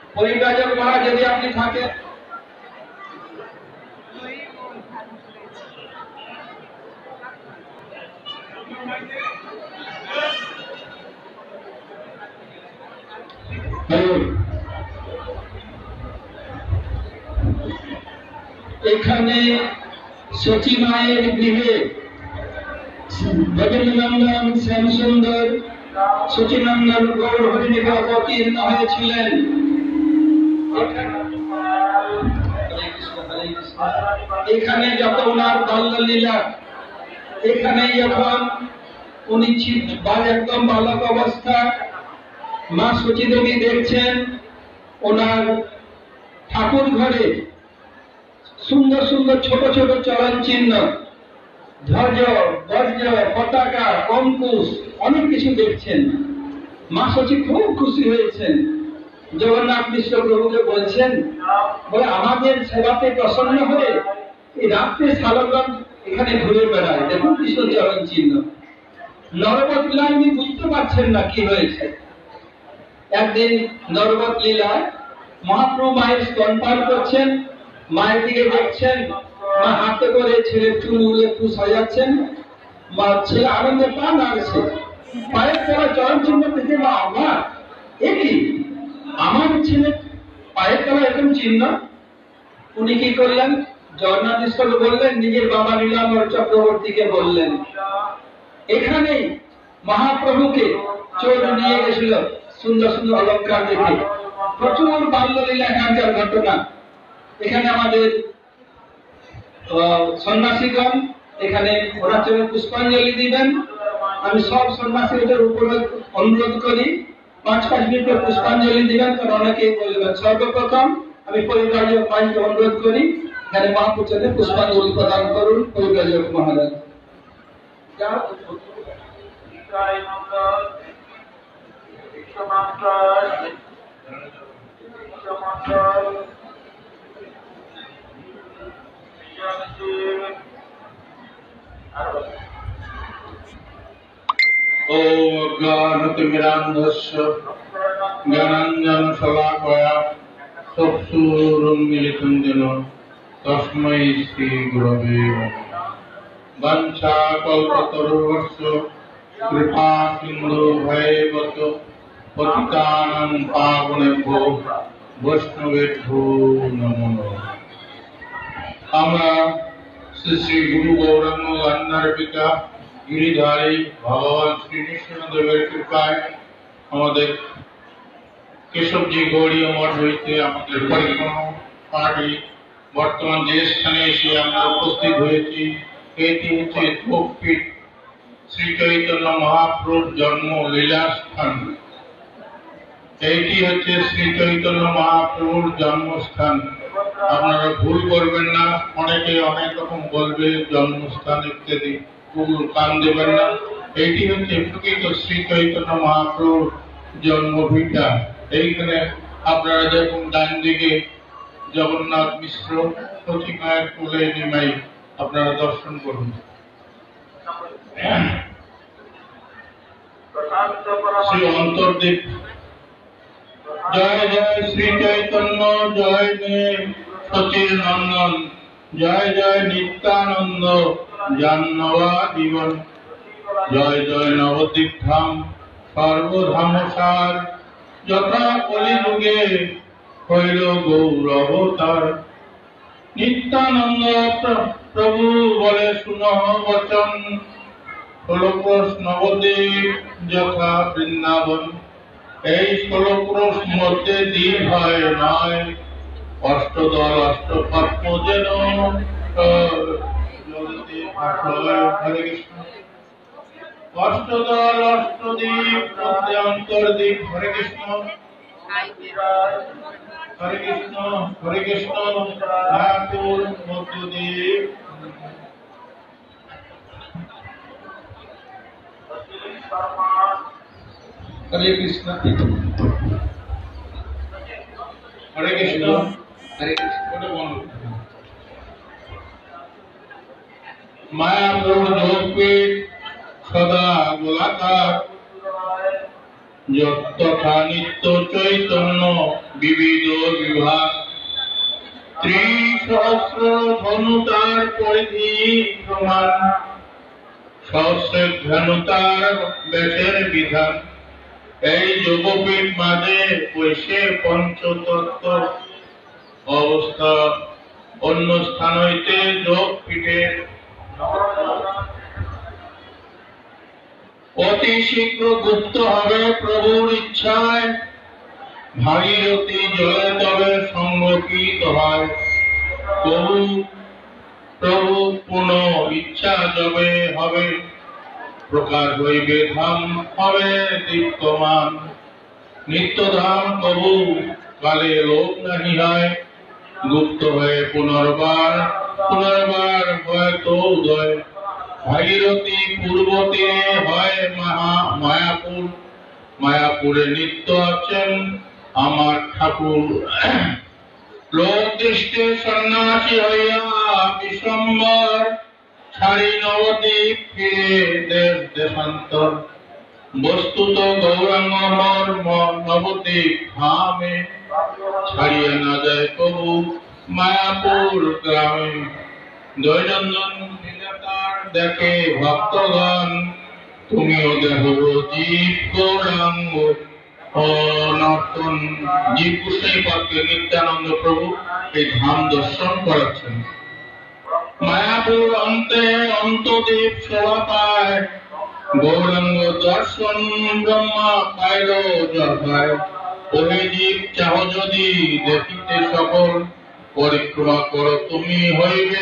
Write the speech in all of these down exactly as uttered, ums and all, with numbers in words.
পরিব্রাজক মহারাজ যদি আপনি থাকেন। এখানে সচী মায়ের গৃহে ব্রজনন্দন শ্যামসুন্দর সচিনন্দন গৌর হরিণীকে অবতীর্ণ হয়েছিলেন। এখানে যত ওনার বাল্যলীলা, এখানে যখন উনি একদম বালক অবস্থা, মা সচী দেবী দেখছেন ওনার ঠাকুর ঘরে সুন্দর সুন্দর ছোট ছোট চরণ চিহ্ন, ধ্বজ, বজ্র, পতাকা, অঙ্কুশ, অনেক কিছু দেখছেন। মা সচী খুব খুশি হয়েছেন। জগন্নাথ মিশ্র প্রভুকে বলছেন, বলে আমাদের সেবাতে প্রসন্ন হয়ে এই রাত্রে শালগ্রাম এখানে ঘুরে বেড়ায়, দেখুন কৃষ্ণ চরণ চিহ্ন। নরবত লীলায় উনি বুঝতে পারছেন না কি হয়েছে। একদিন নরবত লীলায় মহাপ্রভু মায়ের স্তনপান করছেন, মায়ের দিকে দেখছেন, মা হাতে করে ছেলের চুলগুলো একটু সাজাচ্ছেন, মা ছেলে আনন্দে প্রাণ আসছে। পায়ের তলায় চরণ চিহ্ন থেকে মা অবাক, এ কি আমার ছেলে পায়ের তলায় এরকম চিহ্ন? উনি কি করলেন? জগন্নাথ মিশ্র বললেন, নিজের বাবা নীলাম্বর চক্রবর্তীকে বললেন। এখানে মহাপ্রভুকে চোর নিয়ে গেছিল সুন্দর সুন্দর অলঙ্কার দেখে। প্রচুর বাল্যলীলা এখানকার ঘটনা। এখানে আমাদের সন্ন্যাসীগণ এখানে ওনার জন্য পুষ্পাঞ্জলি দিবেন। আমি সব সন্ন্যাসীদের উপরে অনুরোধ করি পাঁচ পাঁচ মিনিটের পুষ্পাঞ্জলি দিবেন, কারণ অনেকেই বলবেন। সর্বপ্রথম আমি পরিব্রাজক মাইকে অনুরোধ করি এখানে মহাপুরুষদের পুষ্পাঞ্জলি প্রদান করুন। পরিব্রাজক মহারাজ জ্ঞানাঞ্জন শলাকয়া চক্ষুরুন্মিলিतं যেন তস্मै শ্রী গুরবে নমঃ। বাঞ্ছা কল্পতরুভ্যশ্চ কৃপা সিন্ধু ভৈবত পতিতানাং পাবনেভ্যো বৈষ্ণবেভ্যো নমো নমঃ। আমরা শ্রী শ্রী গুরু গৌরাঙ্গ গান্ধার পিতা গিরিধারী ভগবান শ্রী নৃসিংহদেবের কৃপায় আমাদের কেশবজি গৌড়ীয় মঠ হইতে আমাদের পরিক্রমা পার্টি বর্তমান যে স্থানে এসে আমরা উপস্থিত হয়েছি, এটি হচ্ছে যোগপীঠ শ্রী চৈতন্য মহাপ্রভুর জন্ম লীলা স্থান। এইটি হচ্ছে শ্রী চৈতন্য মহাপ্রভুর জন্মস্থান। আপনারা ভুল করবেন না, অনেকে অনেক রকম বলবে জন্মস্থান ইত্যাদি, ভুল কান দেবেন না। এইটি হচ্ছে প্রকৃত শ্রী চৈতন্য মহাপ্রভুর জন্মভিটা। এইখানে আপনারা দেখুন ডান দিকে জগন্নাথ মিশ্র সচী মায়ের কোলে নিমাই আপনারা দর্শন করুন। শ্রী অন্তর্দীপ জয় জয় শ্রী চৈতন্য, জয় সচির নন্দন, জয় জয় নিত্যানন্দ জাহ্নবা জীবন, জয় জয় নবদ্বীপ ধাম সর্বধাম সার, যথা কলিযুগে হইল গৌরবতার। নিত্যানন্দ প্রভু বলে শুনহ বচন, ষোলক্রোশ নবদ্বীপ যথা বৃন্দাবন। এই ষোলক্রোশ মধ্যে দ্বীপ হয় নয়, অষ্টদল অষ্টপদ্ম যেন হরে কৃষ্ণ। অষ্টদল অষ্টদ্বীপ মধ্যে অন্তর্দ্বীপ। হরে কৃষ্ণ হরে কৃষ্ণ হরে কৃষ্ণ। ঠাকুর মধ্যদ্বীপ। হরে কৃষ্ণ হরে কৃষ্ণ হরে কৃষ্ণ। মায়াপুর যোগপীঠ সদা গোলাকার, যথা নিত্য চৈতন্য বিবিধ বিভাগ ত্রিসহস্র ধনুতার পরিধি সমান সহস্র ঘনতার ব্যাসের বিধান এই যোগপীঠ মাঝে বৈশে পঞ্চতত্ত্ব অবস্থা অন্য স্থান হইতে যোগ পীঠের অতি শীঘ্র গুপ্ত হবে প্রভুর ইচ্ছায় ভাগীরথী জলে তবে সংগঠিত হয় প্রভু প্রভু পুনঃ ইচ্ছা যবে হবে প্রকাশ হইবে ধাম হবে দীপ্তমান নিত্যধাম প্রভু কালে লোক নাহি হয় গুপ্ত হয়ে পুনর্বার পুনর্বার হয়তো উদয় ভাগীরথী পূর্ব তীরে হয় মহা মায়াপুর মায়াপুরে নিত্য আছেন আমার ঠাকুর লোক দৃষ্টে সন্ন্যাসী হইয়া বিশ্বম্বর ছাড়ি নবদ্বীপ ফিরে দেশ দেশান্তর বস্তুত গৌরাঙ্গ মর্ম নবদ্বীপ ধামে ছাড়িয়া না যায় প্রভু মায়াপুর গ্রামে দৈনন্দন দেখে ভক্তগণ তুমিও দেখো জীব গৌরাঙ্গ অনর্তন জীব গোসাই পাদকে নিত্যানন্দ প্রভু এই ধাম দর্শন করাচ্ছেন মায়াপুর অন্তে অন্তদ্বীপ শোভা পায় গৌরাঙ্গ দর্শন ব্রহ্মা পাইল জয় ওহে জীব চাহ যদি দেখিতে সকল পরিক্রমা করো তুমি হইবে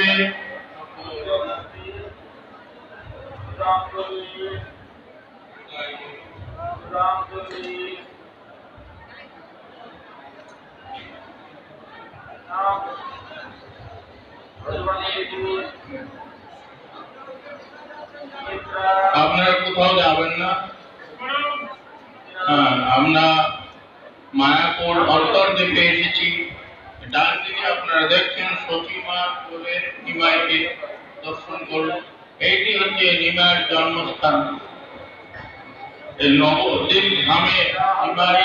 আপনারা কোথাও যাবেন না হ্যাঁ আমরা মায়াপুর অন্তর দ্বীপে এসেছি ডান দিকে আপনারা দেখছেন সচিমা বলে নিমাইকে দর্শন করুন এইটি হচ্ছে নিমাইয়ের জন্মস্থান এই নবদ্বীপ ধামে নিমাই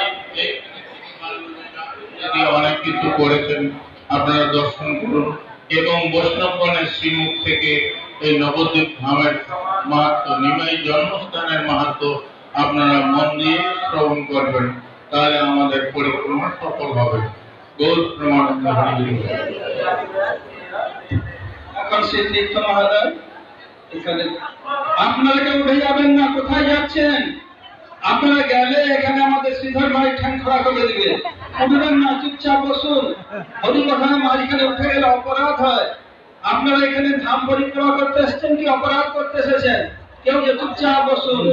যদি অনেক কিছু করেছেন আপনারা দর্শন করুন এবং বৈষ্ণবগণের শ্রীমুখ থেকে এই নবদ্বীপ ধামের মাহাত্ম নিমাই জন্মস্থানের মাহাত্ম আপনারা মন দিয়ে শ্রবণ করবেন তাহলে আমাদের পরিক্রমা সফল হবে গৌর প্রমানন্দ হরি এখন সেই তীর্থ মহারাজ এখানে আপনারা কেউ উঠে যাবেন না কোথায় যাচ্ছেন আপনারা গেলে এখানে আমাদের শ্রীধর ভাই ঠ্যাং খড়া করে দিবে উঠবেন না চুপচাপ বসুন হরি কথায় মাঝখানে উঠে গেলে অপরাধ হয় আপনারা এখানে ধাম পরিক্রমা করতে এসেছেন কি অপরাধ করতে এসেছেন কেউ যে চুপচাপ বসুন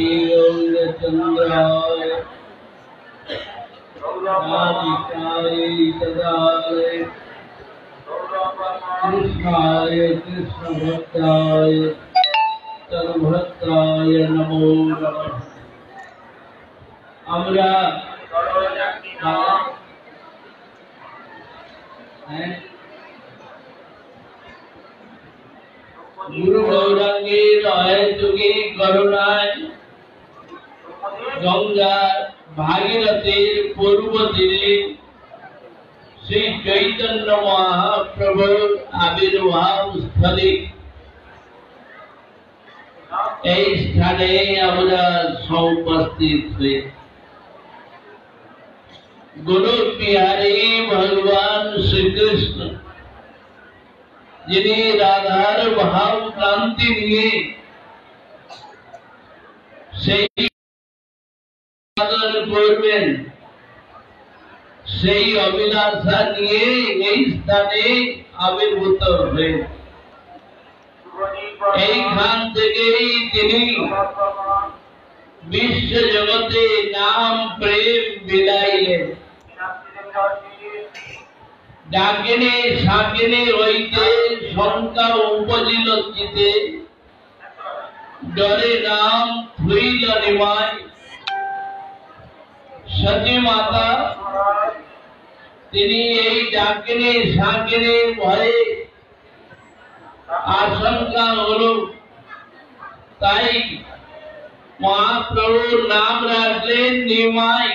কৃষ্ণায় কৃষ্ণ ভক্তায় তদ্ভক্তায় নমো নমঃ আমরা গুরু গৌরাঙ্গের অহেতুকী করুণায় গঙ্গা ভাগীরথীর পূর্ব তীরে শ্রী চৈতন্য মহাপ্রভুর আবির্ভাব স্থলে এই স্থানে আমরা উপস্থিত হয়ে গুরু বিহারী ভগবান শ্রীকৃষ্ণ যিনি রাধার ভাব ক্রান্তি নিয়ে সেই করবেন সেই অভিলাষা নিয়ে এই স্থানে আবির্ভূত হয়ে এইখান থেকেই তিনি বিশ্ব জগতে নাম প্রেম বিলাইলেন ডাকিনে সাকিনে হইতে শঙ্কা উপজিল চিতে ডরে নাম থুইল নিমায় সতী মাতা তিনি এই ডাকিনে সাকিনে ভয়ে আশঙ্কা হলো তাই মহাপ্রভুর নাম রাখলেন নিমাই।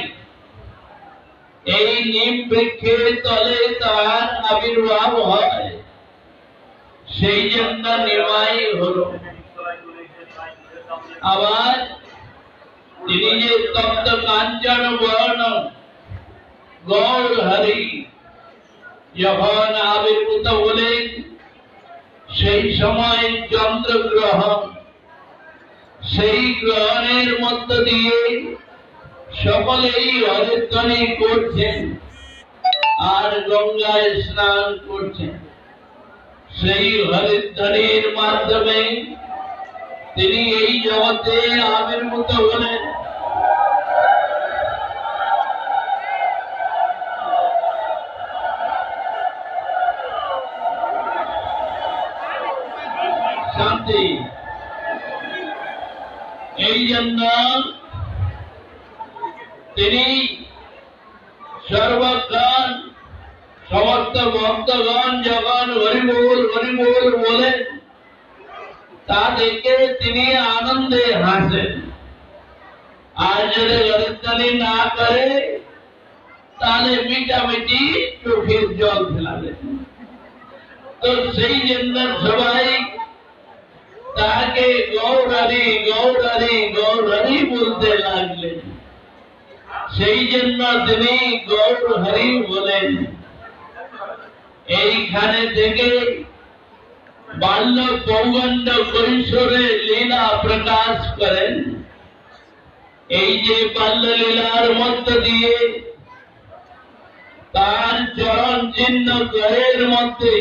এই নিম বৃক্ষের তলে তার আবির্ভাব হয়, সেই জন্য নিমাই হলো। আবার তিনি যে তপ্ত কাঞ্চন বর্ণ গৌর হরি যখন আবির্ভূত হলেন, সেই সময় চন্দ্রগ্রহণ, সেই গ্রহণের মধ্য দিয়ে সকলেই হরিধ্বনি করছেন আর গঙ্গায় স্নান করছেন। সেই হরিধ্বনির মাধ্যমে তিনি এই জগতে আবির্ভূত হলেন। শান্তি। এই জন্য তিনি সর্বক্ষণ সমস্ত ভক্তগণ যখন হরিবোল হরিবোল বলেন, তা দেখে তিনি আনন্দে হাসেন। আর যদি হরিধ্বনি না করে তাহলে মিটামিটি চোখের জল ফেলাবেন। তো সেই জন্য সবাই তাকে গৌরহরি গৌরহরি গৌরহরি বলতে লাগলেন। সেই জন্য তিনি গৌরহরি বলেন। এইখানে থেকে বাল্য পৌগণ্ড কৈশোরে লীলা প্রকাশ করেন। এই যে বাল্য লীলার মধ্য দিয়ে তার চরণ চিহ্ন গ্রহের মধ্যে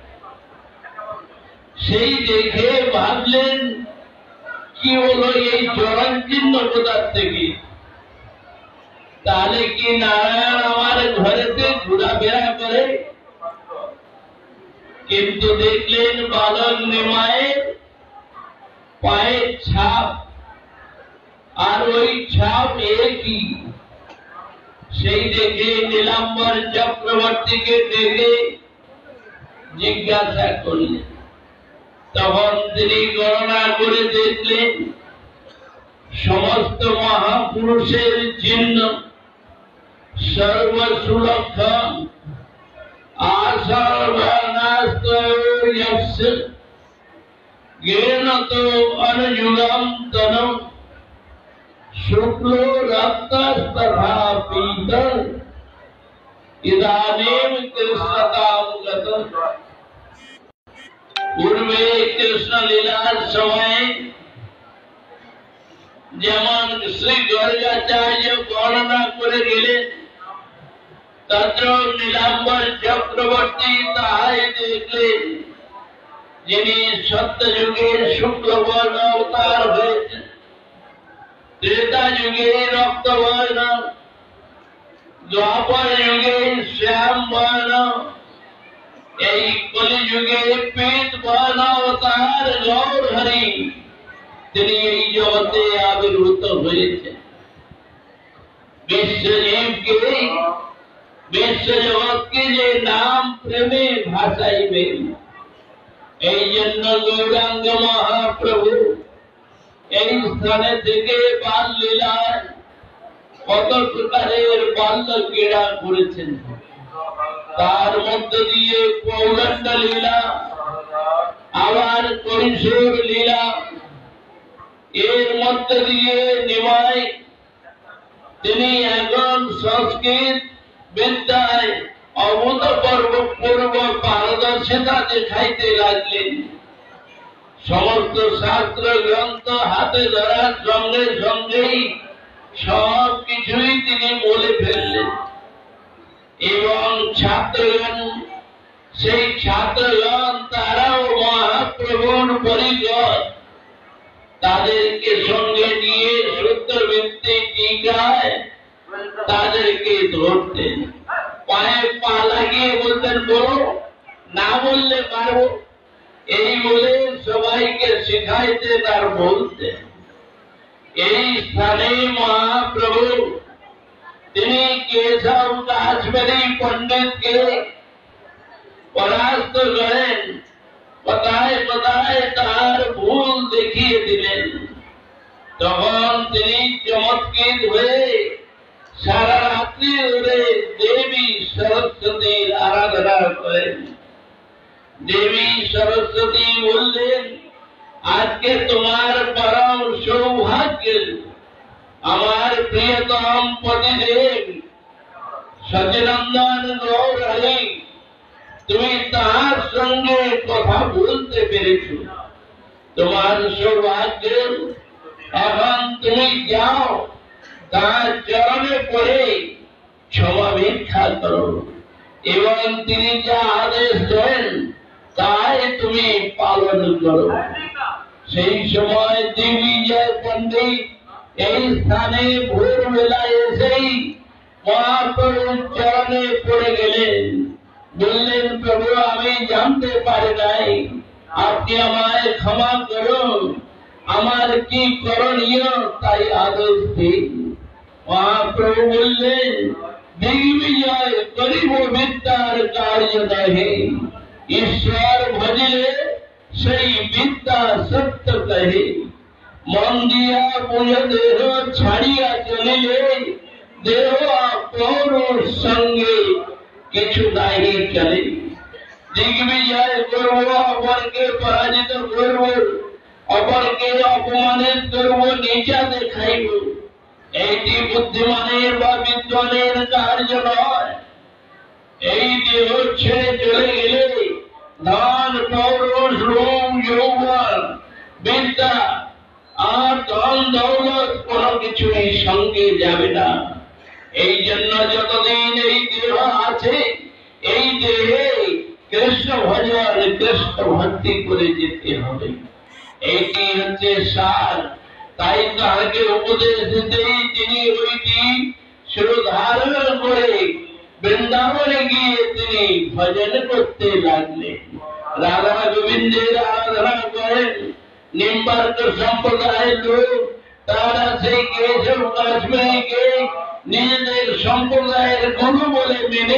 সেই দেখে ভাবলেন কি হলো এই চরণ চিহ্ন কোথার থেকে? তাহলে কি নারায়ণ আমার ঘরেতে ঘোরাফেরা করে? কিন্তু দেখলেন বালক নিমায়ের পায়ের ছাপ, আর ওই ছাপ একই। সেই দেখে নীলাম্বর চক্রবর্তীকে ডেকে জিজ্ঞাসা করলেন। তখন তিনি গণনা করে দেখলেন সমস্ত মহাপুরুষের চিহ্ন সর্বসুলক্ষণ আসর্বনাস্তয়স্য জ্ঞানত অনুযুগম তনম শুক্ল রক্তস্তথা পীত ইদানীম কৃষ্ণতাম গতম। পূর্বে কৃষ্ণ লীলার সময় যেমন শ্রী গর্গাচার্য বর্ণনা করে গেলেন, তত্র নীলাম্বর চক্রবর্তী তাহাই দেখলেন, যিনি সত্য যুগে শুক্লবর্ণ অবতার হয়েছেন, ত্রেতা যুগে রক্তবর্ণ, দ্বাপর যুগে শ্যাম বর্ণ, এই কলি যুগে পীত বর্ণ অবতার গৌর হরি তিনি এই জগতে আবির্ভূত হয়েছেন। বিশ্বজীবকে বিশ্ব জগৎকে যে নাম প্রেমে ভাসাইবেন, এই জন্য গৌরাঙ্গ মহাপ্রভু এই স্থানে থেকে বাল লীলায় কত প্রকারের বাল্য ক্রীড়া করেছেন। তার মধ্য দিয়ে পৌগণ্ড লীলা, আবার কৈশোর লীলা, এর মধ্য দিয়ে নিমাই তিনি এখন সংস্কৃত বিদ্যায় অভূতপূর্ব পূর্ব পারদর্শিতা দেখাইতে লাগলেন। সমস্ত শাস্ত্র গ্রন্থ হাতে ধরার সঙ্গে সঙ্গেই সব কিছুই তিনি বলে ফেললেন। এবং ছাত্রগণ, সেই ছাত্রগণ তারাও মহাপ্রভুর পরিচয়, তাদেরকে সঙ্গে নিয়ে সূত্রভিত্তিক টিকায় তাদেরকে ধরতেন, পায়ে পা লাগিয়ে বলতেন বলো, না বললে মারবো, এই বলে সবাইকে শেখাইতেন আর বলতেন। এই স্থানে মহাপ্রভু তিনি কেশব কাশ্মীরি পণ্ডিতকে পরাস্ত করেন, কোথায় কোথায় তার ভুল দেখিয়ে দিলেন। তখন তিনি চমৎকৃত হয়ে সারা রাত্রি ধরে দেবী সরস্বতীর আরাধনা করেন। দেবী সরস্বতী বললেন, আজকে তোমার পরম সৌভাগ্য, আমার প্রিয়তম পতিদেব সচিনন্দন গৌর হরি, তুমি তার সঙ্গে কথা বলতে পেরেছ, তোমার সৌভাগ্য। এখন তুমি যাও, তার চরণে পড়ে ক্ষমা ভিক্ষা করো এবং তিনি যা আদেশ দেন তাই তুমি পালন করো। সেই সময় দিগ্বিজয় পণ্ডিত এই স্থানে ভোরবেলায় এসেই মহাপ্রভুর চরণে পড়ে গেলেন। বললেন, প্রভু আমি জানতে পারি নাই, আপনি আমায় ক্ষমা করুন, আমার কি করণীয় তাই আদেশ দিন। মহাপ্রভু বললেন, দিগ্বিজয় করিব বিদ্যার কার্য নহে, ঈশ্বর ভজিলে সেই বিদ্যা সত্য কহে। মন দিয়া পুজো দেহ ছাড়িয়া চলিলে, দেহ পৌর সঙ্গে কিছু নাহি চলে। দিগ্বিজয় করব, অপরকে পরাজিত করব, অপরকে অপমানিত করব, নিচা দেখাইব, এইটি বুদ্ধিমানের বা বিদ্বানের কার্য নয়। এই দেহ ছেড়ে চলে গেলে ধন, পৌরুষ, রূপ, যৌবন, বিদ্যা আর ধন দৌলত কোন কিছুই সঙ্গে যাবে না। এই জন্য যতদিন এই দেহ আছে, এই দেহে কৃষ্ণ ভজন, কৃষ্ণ ভক্তি করে যেতে হবে। এইটি হচ্ছে সার। তাই তাহাকে উপদেশ দিতেই তিনি ওইটি শিরোধারণ করে বৃন্দাবনে গিয়ে তিনি ভজন করতে লাগলেন। রাধা গোবিন্দের আরাধনা করেন। নিম্বার্ক সম্প্রদায়ের লোক তারা সেই কেশব কাশ্মীরকে নিজেদের সম্প্রদায়ের গুরু বলে মেনে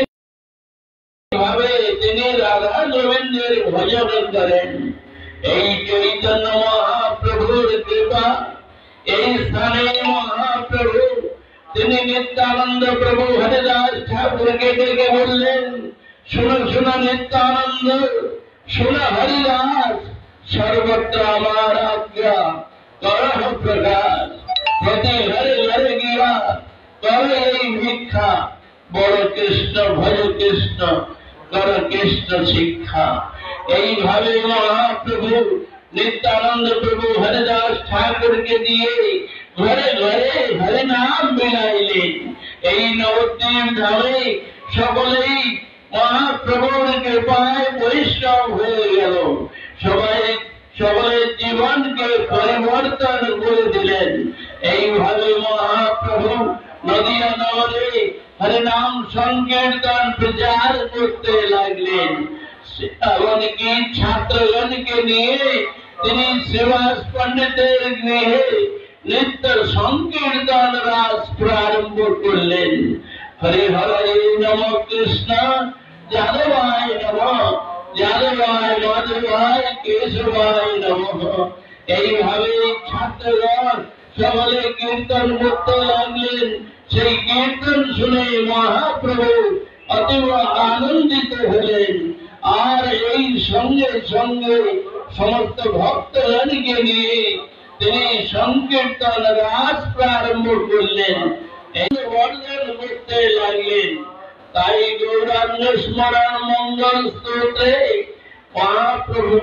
ভাবে তিনি রাধা গোবিন্দের ভজন করেন। এই চৈতন্য মহাপ্রভুর কৃপা, এই স্থানে মহাপ্রভু তিনি নিত্যানন্দ প্রভু হরিদাস ঠাকুরকে ডেকে বললেন, শুনো শুনো নিত্যানন্দ, শুনো হরিদাস, সর্বত্র আমার আজ্ঞা করহ প্রকাশ, প্রতি ঘরে ঘরে গিয়া কর এই ভিক্ষা, বড় কৃষ্ণ ভজ কৃষ্ণ, কর কৃষ্ণ শিক্ষা। এইভাবে মহাপ্রভু নিত্যানন্দ প্রভু হরিদাস ঠাকুরকে দিয়ে ঘরে ঘরে হরে নাম মিলাইলেন। এই নবদ্বীপ ধামে সকলেই মহাপ্রভুর কৃপায় বৈষ্ণব হয়ে গেল। সবাই সকলের জীবনকে পরিবর্তন করে দিলেন। এইভাবে মহাপ্রভু নদিয়া নগরে হরে নাম সংকীর্তন প্রচার করতে লাগলেন। এমনকি ছাত্রগণকে নিয়ে তিনি শ্রীবাস পণ্ডিতের গৃহে নিত্য সংকীর্তন রাস প্রারম্ভ করলেন। হরে হরে নম কৃষ্ণ, যাদবায় নম, যাদবায় মাধবায় কেশবায় নম। এইভাবে ছাত্রগণ সকলে কীর্তন করতে লাগলেন। সেই কীর্তন শুনে মহাপ্রভু অতীব আনন্দিত হলেন। আর এই সঙ্গে সঙ্গে সমস্ত ভক্তগণকে নিয়ে তিনি সংকীর্তন রাস প্রারম্ভ করলেন, এই বর্ণন করতে লাগলেন। তাই গৌরাঙ্গ স্মরণ মঙ্গল স্তোত্রে মহাপ্রভু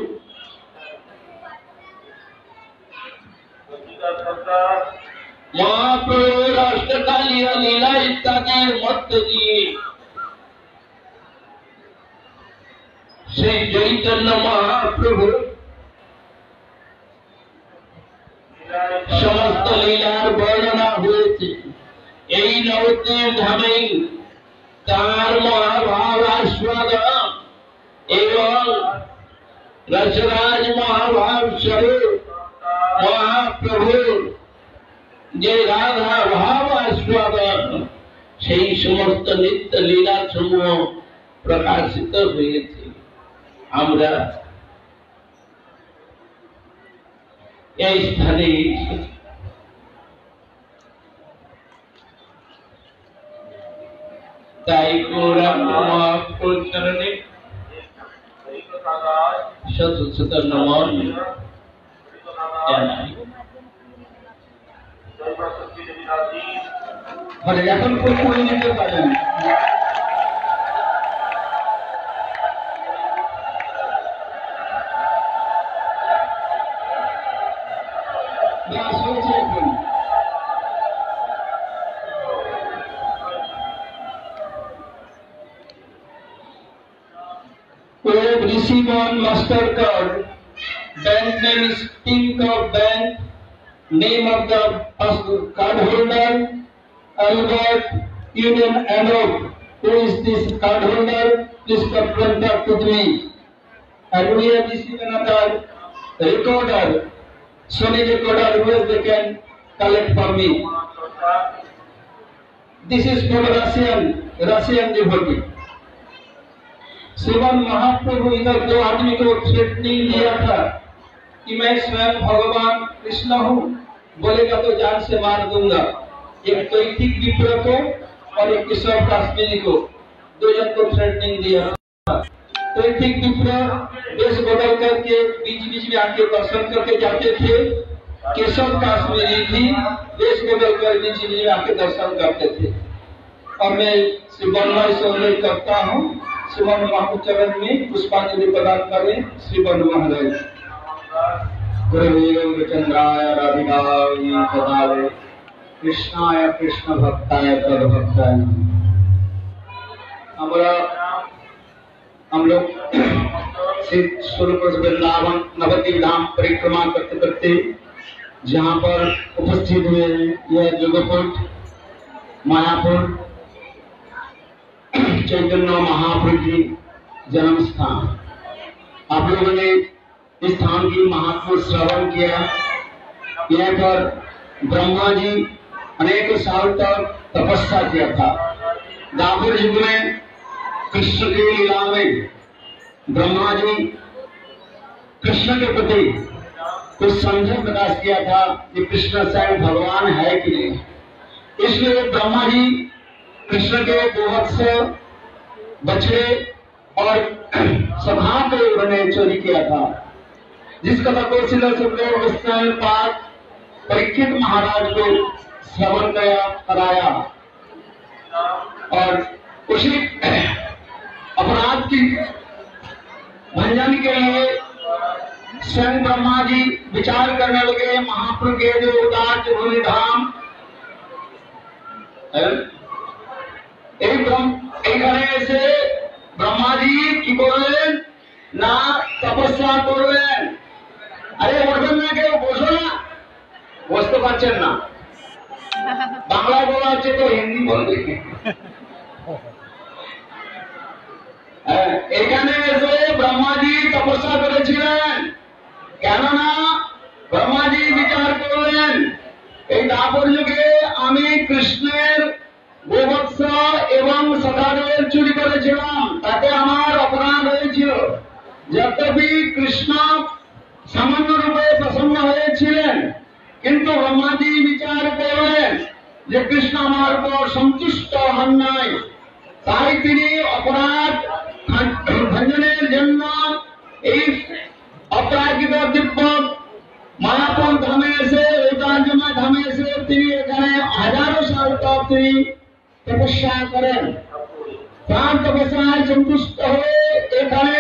মহাপ্রভুর অষ্টকালীয় লীলা ইত্যাদির মধ্য দিয়ে সেই চৈতন্য মহাপ্রভু সমস্ত লীলার বর্ণনা হয়েছে। এই নবদ্বীপ ধামে তার মহাভাব আস্বাদন এবং রসরাজ মহাভাব স্বরূপ মহাপ্রভুর যে রাধা ভাব আস্বাদন, সেই সমস্ত নিত্য লীলা সমূহ প্রকাশিত হয়েছে। আমরা এই স্থানে তাই গৌরাঙ্গ মহাপ্রচরণে শত শত নমন জানাই। মানে এখন করে নিতে পারেন। We have received on MasterCard. Bank name is Pink of Bank. Name of the card holder, Albert Union Anop. Who is this card holder? Please contact with me. And we have received another recorder, Sony recorder, where they can collect for me. This is for Russian, Russian devotee. श्रीमान महाप्रभु इधर दो आदमी को threatening दिया था कि मैं स्वयं भगवान कृष्ण हूँ, बोलेगा तो जान से मार दूंगा। एक कैथिक विप्र को और एक किशोर काश्मीरी को, दो जन को थ्रेटनिंग दिया था। कैथिक विप्र देश बदल करके बीच बीच में आके दर्शन करके जाते थे, किशोर काश्मीरी भी देश बदल कर बीच बीच में आके दर्शन करते थे। और मैं श्री बन्नय से उल्लेख करता हूँ, श्रीमान महाचरण में पुष्पांजलि प्रदान करें। श्री बन महाराज चंद्राय राधिकाय सदावे कृष्णाय कृष्ण भक्ताय तद भक्ताय। हमारा हम लोग स्वरूप वृंदावन नवद्वीप धाम परिक्रमा करते करते जहाँ पर उपस्थित हुए हैं, यह जोगपुर मायापुर चैतन्य महाप्रभु की जन्म स्थान। आप लोगों ने इस स्थान की महात्मा श्रवण किया। यहाँ पर ब्रह्मा जी अनेक साल तक तपस्या किया था। द्वापर युग में कृष्ण की लीला में ब्रह्मा जी कृष्ण के प्रति कुछ संशय प्रकाश किया था कि कृष्ण स्वयं भगवान है कि नहीं। इसलिए ब्रह्मा जी कृष्ण के गोवत्स बछड़े और सभा को उन्होंने चोरी किया था, जिस कथा को पाठ परीक्षित महाराज को श्रवण कराया और उसी अपराध की भंजन के लिए स्वयं ब्रह्मा जी विचार करने लगे। महाप्रभु के जो उदार भूमि धाम এখানে এসে ব্রহ্মাজি কি করলেন না তপস্যা করলেন। আরে বলবেন না কেউ, বসো না, বসতে পারছেন না, বাংলায় বলা হচ্ছে তো হিন্দি বলবে। এখানে এসে ব্রহ্মাজি তপস্যা করেছিলেন, কেননা ব্রহ্মাজি বিচার করলেন এই দ্বাপর যুগে আমি কৃষ্ণের গোবৎস এবং সখাদের চুরি করেছিলাম, তাতে আমার অপরাধ হয়েছিল। যদ্যপি কৃষ্ণ সামান্য রূপে প্রসন্ন হয়েছিলেন, কিন্তু ব্রহ্মাজি বিচার করলেন যে কৃষ্ণ আমার উপর সন্তুষ্ট হন নাই, তাই তিনি অপরাধ ভঞ্জনের জন্য এই অপ্রাকৃত দিব্য মায়াপুর ধামে এসে ঐতার্যময় ধামে এসে তিনি এখানে হাজারো সাল তক তিনি তপস্যা করেন। তার তপস্যায় সন্তুষ্ট হয়ে এখানে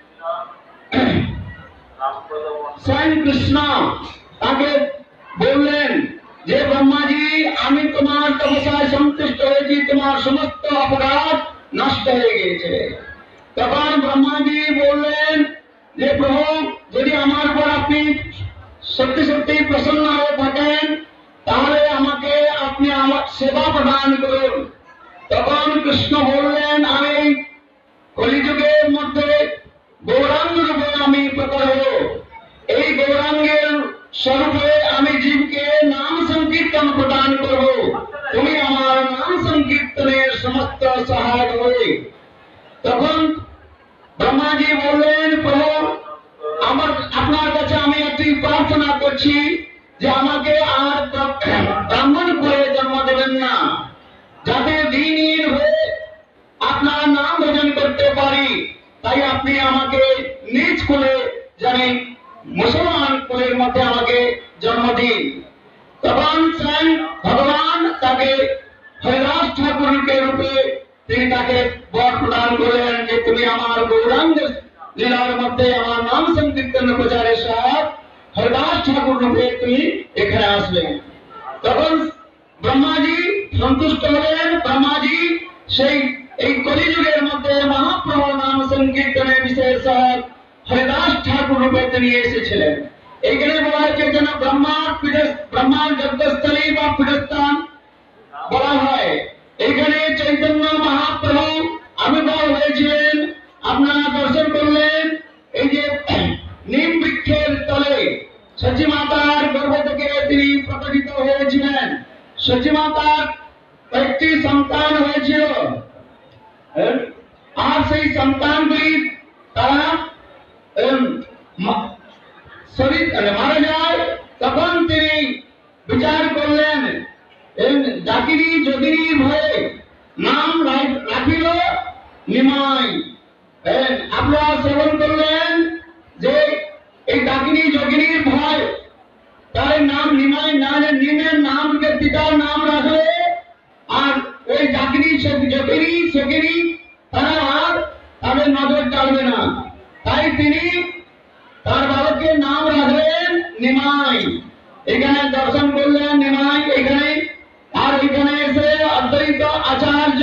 স্বয়ং কৃষ্ণ তাকে বললেন যে ব্রহ্মাজি আমি তোমার তপস্যায় সন্তুষ্ট হয়েছি, তোমার সমস্ত অপরাধ নষ্ট হয়ে গেছে। তখন ব্রহ্মাজি বললেন যে প্রভু, যদি আমার উপর আপনি সত্যি সত্যি প্রসন্ন হয়ে থাকেন তাহলে আমাকে আপনি আমার সেবা প্রদান করুন। তখন কৃষ্ণ বললেন আমি কলিযুগের মধ্যে গৌরাঙ্গ রূপে আমি প্রকট হব, এই গৌরাঙ্গের স্বরূপে আমি জীবকে নাম সংকীর্তন প্রদান করব, তুমি আমার নাম সংকীর্তনের সমস্ত সহায়ক হবে। তখন ব্রহ্মাজি বললেন প্রভু, আমার আপনার কাছে আমি একটি প্রার্থনা করছি যে আমাকে আর ব্রাহ্মণ করে জন্ম দেবেন না, যাতে দিনহীন হয়ে আপনার নাম ভজন করতে পারি, তাই আপনি আমাকে নিজ কুলে জানি মুসলমান কুলের মধ্যে আমাকে জন্ম দিন। তখন স্বয়ং ভগবান তাকে হরিদাস ঠাকুরকে রূপে তিনি তাকে বর প্রদান করলেন যে তুমি আমার গৌরাঙ্গ লীলার মধ্যে আমার নাম সংকীর্তন প্রচারের সাথ হরিদাস ঠাকুর রূপে তুমি এখানে আসলেন। তখন ব্রহ্মাজি সন্তুষ্ট হলেন। ব্রহ্মাজি সেই এই কলিযুগের মধ্যে মহাপ্রভু নাম সংকীর্তনের বিশেষ সাথ হরিদাস ঠাকুর রূপে তিনি এসেছিলেন। এইখানে বলা হয়েছে যেন ব্রহ্মার পীঠ ব্রহ্মার যজ্ঞস্থলী বা পীঠস্থান বলা হয়। এখানে চৈতন্য মহাপ্রভু আবির্ভাব হয়েছিলেন। আপনারা দর্শন করলেন এই যে নিম বৃক্ষের তলে সচী মাতার গর্ভ থেকে তিনি প্রকটিত হয়েছিলেন। সচী মাতার একটি সন্তান হয়েছিল, আর সেই সন্তানগুলি তারা শরীর মারা যায়। তখন তিনি বিচার করলেন ডাকিনী যোগিনী ভয়ে নাম রাখিল নিমাই। আপনারা শ্রবণ করলেন যে এই ডাকিনী যোগিনীর ভয় তার নাম নিমাই না, নিমের নাম পিতার নাম রাখলে আর ওই ডাকিনী যোগিনী যোগিনী তারা আর তাদের নজর টানবে না, তাই তিনি তার বালকের নাম রাখলেন নিমাই। এখানে দর্শন করলেন নিমাই এখানে। আর এখানে এসে অদ্বৈত আচার্য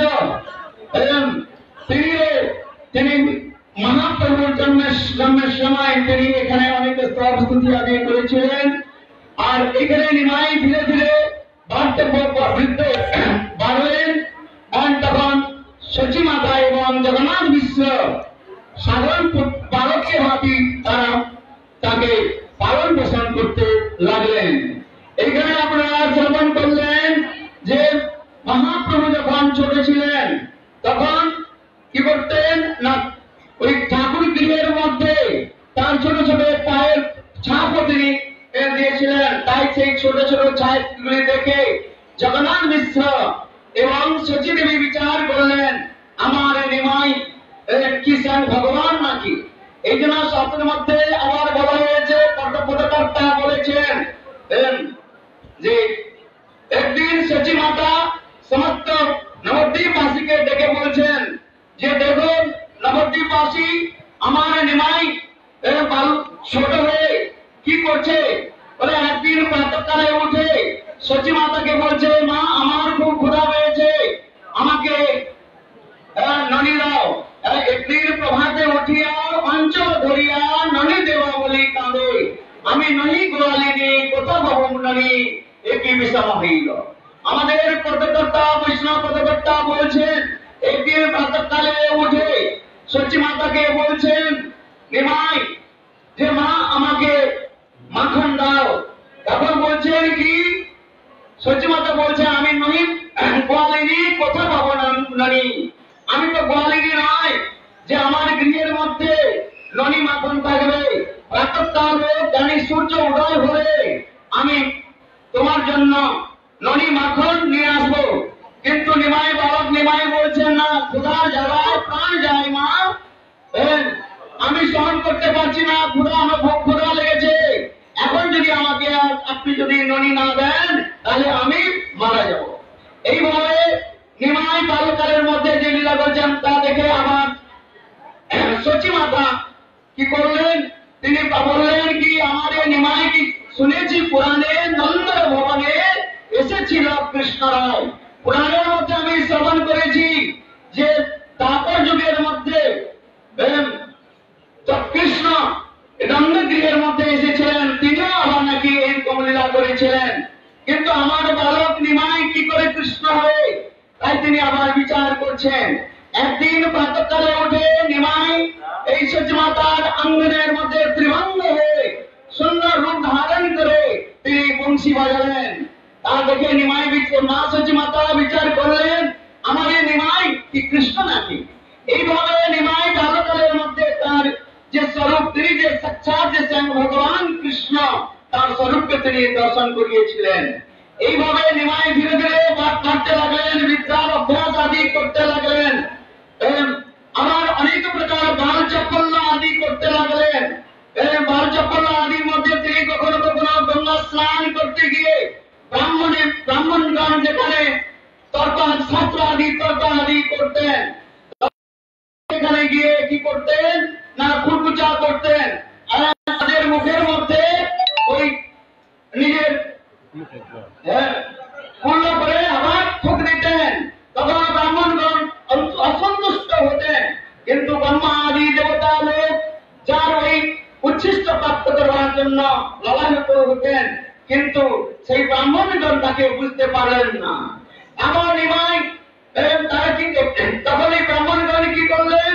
তিনি তিনি মহাপ্রভুর জন্মের জন্মের সময় তিনি এখানে অনেক স্তব স্তুতি আদি করেছিলেন। আর এখানে নিমাই ধীরে ধীরে বাড়তে বৃদ্ধ বাড়লেন। তখন সচী মাতা এবং জগন্নাথ মিশ্র সাধারণ বালকের হাতি তারা তাকে পালন পোষণ করতে লাগলেন। এখানে আপনারা শ্রবণ করলেন যে মহাপ্রভু যখন ছোট ছিলেন তখন কি করতেন না, ওই ঠাকুর গৃহের মধ্যে তার ছোট ছোট পায়ের ছাপও তিনি দিয়েছিলেন। তাই সেই ছোট ছোট ছাপগুলি দেখে জগন্নাথ মিশ্র এবং সচী দেবী বিচার করলেন আমার নিমাই কি স্বয়ং ভগবান নাকি। এই জন্য শাস্ত্রের মধ্যে আবার বলা হয়েছে, পটকর্তা বলেছেন যে একদিন সচী মাতা সমস্ত নবদ্বীপবাসীকে ডেকে বলছেন যে দেখো নবদ্বীপবাসী আমার নিমাই ছোট হয়ে কি করছে। বলে একদিন প্রাতঃকালে উঠে সচী মাতাকে বলছে মা আমার খুব ক্ষুধা পেয়েছে, আমাকে ননি দাও। একদিন প্রভাতে উঠিয়া অঞ্চল ধরিয়া ননি দেওয়া বলি কাঁদে, আমি ননি গোয়ালিনী কোথা পাবো ননি একই বিষম হইল। আমাদের পদকর্তা বৈষ্ণব পদকর্তা বলছেন একদিন প্রাতঃকালে উঠে সচী মাতাকে বলছেন নিমাই যে মা আমাকে মাখন দাও। তখন বলছেন কি সচী মাতা বলছে আমি নহি গোয়ালিনী কোথা পাবো ননি, আমি তো গোয়ালিনী নয় যে আমার গৃহের মধ্যে ননি মাখন থাকবে। প্রাতঃকালে জানি সূর্য উদয় হলে আমি তোমার জন্য ননি মাখন নিয়ে আসবো। কিন্তু নিমাই বালক নিমাই বলছেন না, ক্ষুধার জ্বালায় প্রাণ যায় মা, আমি সহন করতে পারছি না, ক্ষুধা আমার খুব ক্ষুধা লেগেছে। এখন যদি আমাকে আপনি যদি ননি না দেন তাহলে আমি মারা যাব। এইভাবে নিমাই বালকালের মধ্যে যে লীলা করছেন তা দেখে আমার সচী মাতা কি করলেন, তিনি বললেন কি আমার এই নিমাই কি শুনেছি পুরাণে নন্দ ভবনে এসেছিল কৃষ্ণ রায়। পুরাণের মধ্যে আমি শ্রবণ করেছি যে তাপর যুগের মধ্যে কৃষ্ণ নন্দ গৃহের মধ্যে এসেছিলেন, তিনিও আবার নাকি এই কমলীলা করেছিলেন। কিন্তু আমার বালক নিমাই কি করে কৃষ্ণ হয়ে, তাই তিনি আবার বিচার করছেন। একদিন প্রাতঃকালে উঠে নিমাই এই সচী মাতার আঙ্গনের মধ্যে ত্রিভঙ্গ হয়ে সুন্দর রূপ ধারণ করে তিনি বংশী বাজালেন। তা দেখে নিমাই মা সচী মাতা বিচার করলেন আমার এই নিমাই কি কৃষ্ণ নাকি। এইভাবে নিমাই বালকালের মধ্যে তার যে স্বরূপ তিনি যে সাক্ষাৎ যে স্বয়ং ভগবান কৃষ্ণ তার স্বরূপকে তিনি দর্শন করিয়েছিলেন। এইভাবে নিমাই ধীরে ধীরে পাঠ করতে লাগলেন, বিদ্যার অভ্যাস আদি করতে লাগলেন। তখন যেখানে তর্ক শাস্ত্র আদি তর্ক আদি করতেন, এখানে গিয়ে কি করতেন না কুলকুচা করতেন, আর তাদের মুখের মধ্যে ওই নিজের পূর্ণ করে আবার ঠুক দিতেন। তখন ব্রাহ্মণগণ অসন্তুষ্ট হতেন, কিন্তু ব্রহ্মা আদি দেবতা লোক যার ওই উচ্ছিষ্ট প্রাপ্ত করবার জন্য লালায়িত হতেন, কিন্তু সেই ব্রাহ্মণগণ তাকে বুঝতে পারলেন না। এমন নিমাই তারা কি করতেন, তখন এই ব্রাহ্মণগণ কি করলেন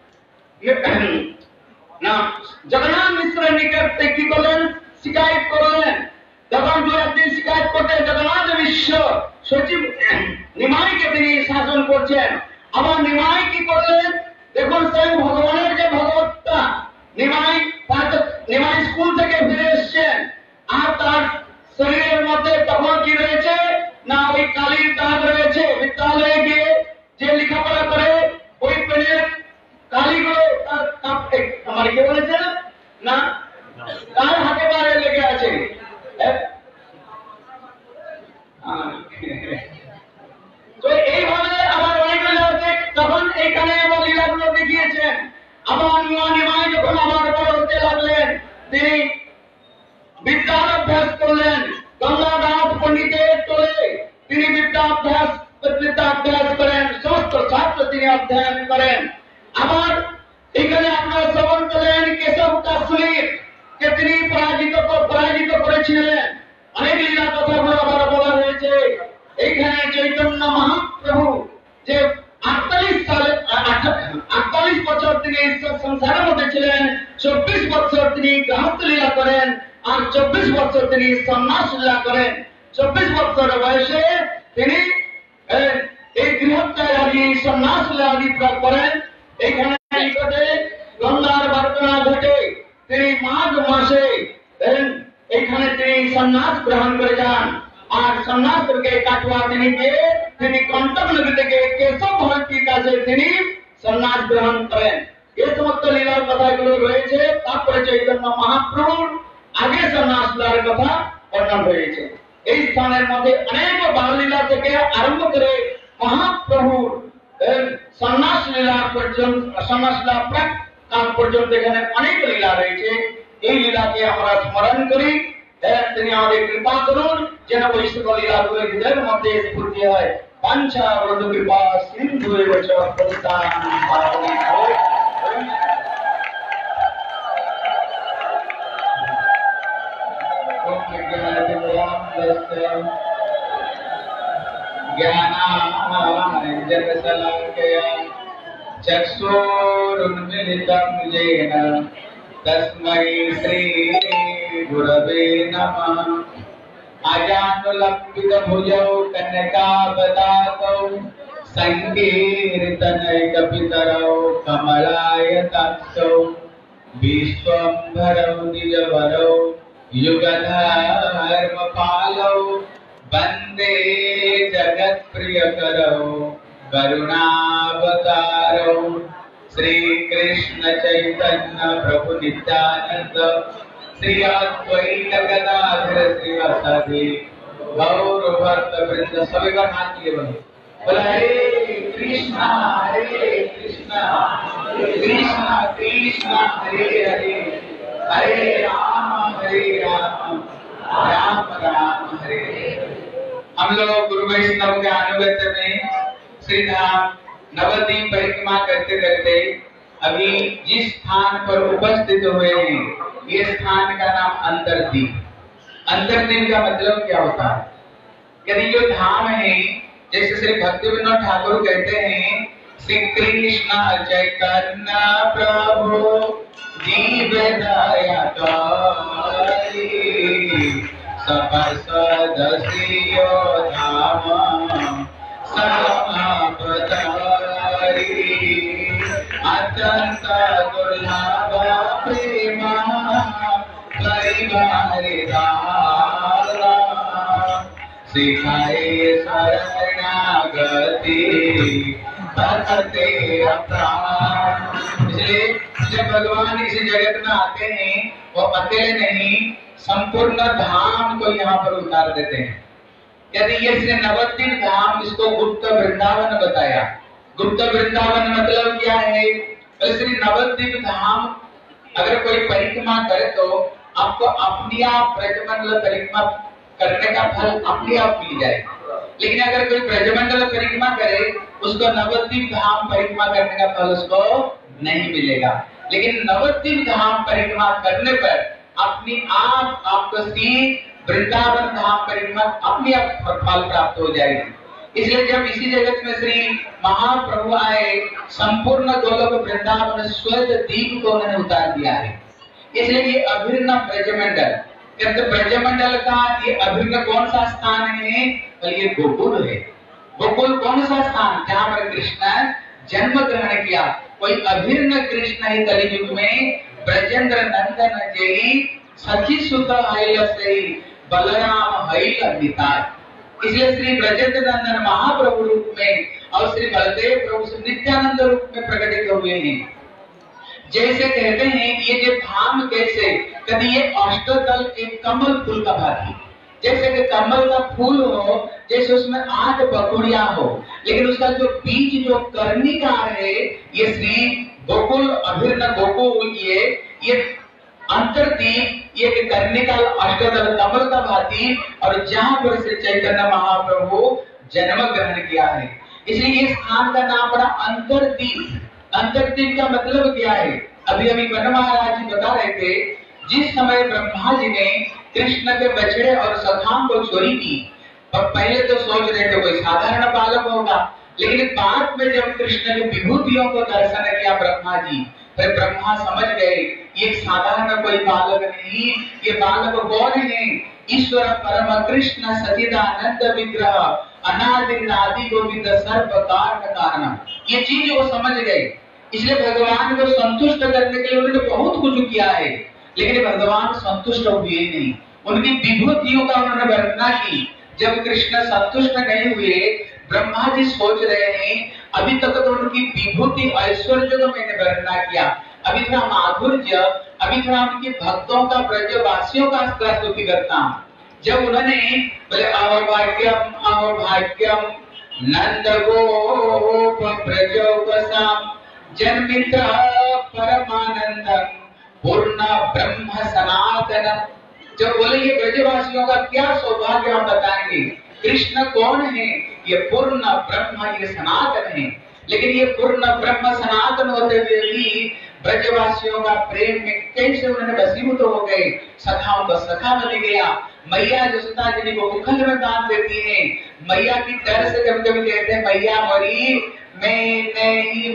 না জগন্নাথ মিশ্রের নিকট কি করলেন, শিকায়ত করলেন। তখন দু একদিন শিকায়ত করতে জগন্নাথ মিশ্র সচিব নিমাইকে তিনি শাসন করছেন। আবার নিমাই কি করলেন, দেখুন স্বয়ং ভগবানের যে ভগবত্তা, নিমাই নিমাই স্কুল থেকে ফিরে এসছেন, আর তার শরীরের মধ্যে তখন কি রয়েছে না ওই কালির দাগ রয়েছে। বিদ্যালয়ে গিয়ে যে লেখাপড়া করে ওই পেনের কালিগুলো তার আমার কি বলেছে না তার হাতে পায়ে লেগে আছে। তো এইভাবে আবার অনেক আছে, তখন এইখানে আবার লীলাগুলো দেখিয়েছেন। আবার নিমাই যখন আবার বড় হতে লাগলেন, তিনি বিদ্যার অভ্যাস করলেন। গঙ্গাদাস পণ্ডিতের টোলে তিনি বিদ্যাভ্যাস বিদ্যাভ্যাস করেন, সমস্ত ছাত্র তিনি অধ্যয়ন করেন। আবার এখানে আপনারা শ্রবণ করলেন কেশব কাশ্মীর কে তিনি পরাজিত পরাজিত করেছিলেন। অনেক লীলা কথাগুলো আবার বলা হয়েছে। এইখানে চৈতন্য মহাপ্রভু যে আটচল্লিশ সালে আটচল্লিশ বছর তিনি সংসারের মধ্যে ছিলেন, চব্বিশ বছর তিনি গৃহস্থ লীলা করেন, আর চব্বিশ বছর তিনি সন্ন্যাস লীলা করেন। চব্বিশ বছর বয়সে তিনি এই গৃহত্যাগ আদি সন্ন্যাস লীলা আদি করেন। এইখানে নিকটে গঙ্গার বার্তনা ঘটে তিনি মাঘ মাসে এইখানে তিনি সন্ন্যাস গ্রহণ করে যান। আর সন্ন্যাস থেকে কাটুয়া তিনি গিয়ে তিনি কণ্টক নদী থেকে কেশব ভট্টির কাছে তিনি সন্ন্যাস গ্রহণ করেন। এই সমস্ত লীলার কথাগুলো রয়েছে। তারপরে চৈতন্য মহাপ্রভুর আগে সন্ন্যাস লীলার কথা বর্ণনা হয়েছে। এই স্থানের মধ্যে অনেক বাললীলা থেকে আরম্ভ করে মহাপ্রভুর সন্ন্যাস লীলা পর্যন্ত সন্ন্যাস লীলা প্রাক কাল পর্যন্ত এখানে অনেক লীলা রয়েছে। এই লীলাকে আমরা স্মরণ করি। তিনি আমাদের কৃপা করুন যেন ওই সকল লীলাগুলো হৃদয়ের মধ্যে স্ফূর্তি হয়। বাঞ্ছা বরদ কৃপা সিন্ধু এবচ পতিতানাং পাবনেভ্যো। ज्ञानाञ्जनशलाकया चक्षुरुन्मिलितं येन तस्मै श्री गुरवे नमः। अजानुलम्बितभुजौ कनकावदातौ सङ्कीर्तनैकपितरौ कमलायताक्षौ विश्वम्भरौ द्विजवरौ युगधर्मपालौ वन्दे जगत्प्रियकरौ करुणावतारौ श्री कृष्ण चैतन्य प्रभु नित्यानंद श्री अद्वैत गदाधर श्रीवासादि गौर भक्त वृंद सभी का हाथ लिए बनो। बोला हरे कृष्णा हरे कृष्णा कृष्णा कृष्णा हरे हरे हरे राम हरे राम राम राम हरे हरे। हम लोग गुरु वैष्णव के अनुगत्य में श्री धाम नवद्वीप परिक्रमा करते करते अभी जिस स्थान पर उपस्थित हुए हैं, ये स्थान का नाम अंतरद्वीप। अंतरद्वीप का मतलब क्या होता है? यदि जो धाम है, जैसे श्री भक्ति विनोद ठाकुर कहते हैं, श्री कृष्ण चैतन्य प्रभु जीव दया कारी सपसदसियो धाम समापदारी अत्यंत दुर्लभ प्रेम परिवारिदारा सिखाए शरणागति भक्ति प्राण। इसलिए जब भगवान इस जगत में आते हैं, वो अकेले नहीं, संपूर्ण धाम को यहाँ पर उतार देते हैं। कहते ये श्री नवद्वीप धाम, इसको गुप्त वृंदावन बताया। गुप्त वृंदावन मतलब क्या है? श्री नवद्वीप धाम अगर कोई परिक्रमा करे तो आपको अपने आप ब्रजमंडल परिक्रमा करने का फल अपने आप मिल जाएगा। लेकिन अगर कोई ब्रजमंडल परिक्रमा करे उसको नवद्वीप धाम परिक्रमा करने का फल उसको नहीं मिलेगा। लेकिन नवद्वीप धाम परिक्रमा करने पर अपने आप आपको श्री वृंदावन धाम परिक्रमा अपने आप फल प्राप्त हो जाएगी। इसलिए जब इसी जगत में श्री महाप्रभु आए, संपूर्ण गोलोक वृंदावन श्वेत दीप को उन्होंने उतार दिया है। इसलिए ये अभिन्न ब्रजमंडल, कहते ब्रजमंडल का ये अभिन्न कौन सा स्थान है? तो ये गोकुल है। गोकुल कौन सा स्थान? जहाँ पर कृष्ण जन्म ग्रहण किया। कोई अभिन्न कृष्ण है कलियुग में, ब्रजेंद्र नंदन जय सखी सुत हैल से बलराम हैल निताय। इसलिए श्री ब्रजेंद्र नंदन महाप्रभु रूप में और श्री बलदेव प्रभु से नित्यानंद रूप में प्रकटित हुए हैं। जैसे कहते हैं ये जो धाम कैसे, कभी ये अष्टदल एक कमल फूल का भाती, जैसे कि कमल का फूल हो, जैसे उसमें आठ बकुड़िया हो, लेकिन उसका जो बीज जो कर्णिकार है, ये श्री गोकुल अभिन्न गोकुल ये ये अंतरदीप ये कर्णिकाल अष्टदल कमल का भाती, और जहाँ पर श्री चैतन्य महाप्रभु जन्म ग्रहण किया है। इसलिए इस स्थान का नाम पड़ा अंतरदीप। अंतरदीप का मतलब क्या है? अभी अभी वन महाराज जी बता रहे थे, जिस समय ब्रह्मा जी ने कृष्ण के बछड़े और सखाओं को चोरी की, और पहले तो सोच रहे थे कोई साधारण बालक होगा, लेकिन बाद में जब कृष्ण की विभूतियों को दर्शन किया ब्रह्मा जी, फिर ब्रह्मा समझ गए ये साधारण कोई बालक नहीं, ये बालक कौन है? ईश्वर परम कृष्ण सच्चिदानंद विग्रह अनादि आदि गोविंद सर्व कारण कारण। ये चीज वो समझ गए। इसलिए भगवान को संतुष्ट करने के लिए उन्होंने बहुत कुछ किया है, लेकिन भगवान संतुष्ट हुए नहीं। उनकी विभूतियों का उन्होंने वर्णना की। जब कृष्ण संतुष्ट नहीं हुए, ब्रह्मा जी सोच रहे हैं अभी तक तो उनकी विभूति ऐश्वर्य को मैंने वर्णना किया, अभी थोड़ा माधुर्य, अभी थोड़ा उनके भक्तों का ब्रजवासियों का स्तुति करता हूँ। जब उन्होंने बोले अहो भाग्यम अहो भाग्यम नंद गोप ब्रजोपसाम जन्मित्र परमानंदम पूर्ण ब्रह्म सनातनम। जब बोले ये ब्रजवासियों का क्या सौभाग्य हम बताएंगे, कृष्ण कौन है? ये पूर्ण ब्रह्म, ये सनातन है। लेकिन ये पूर्ण ब्रह्म सनातन होते हुए भी ब्रजवासियों का प्रेम में कैसे उन्होंने वशीभूत हो गए, सखाओं का सखा बन गया। मैया जसोदा जी को मुखल में बांध देती है। मैया की डर से कभी कभी कहते हैं मैया मरी मैं नहीं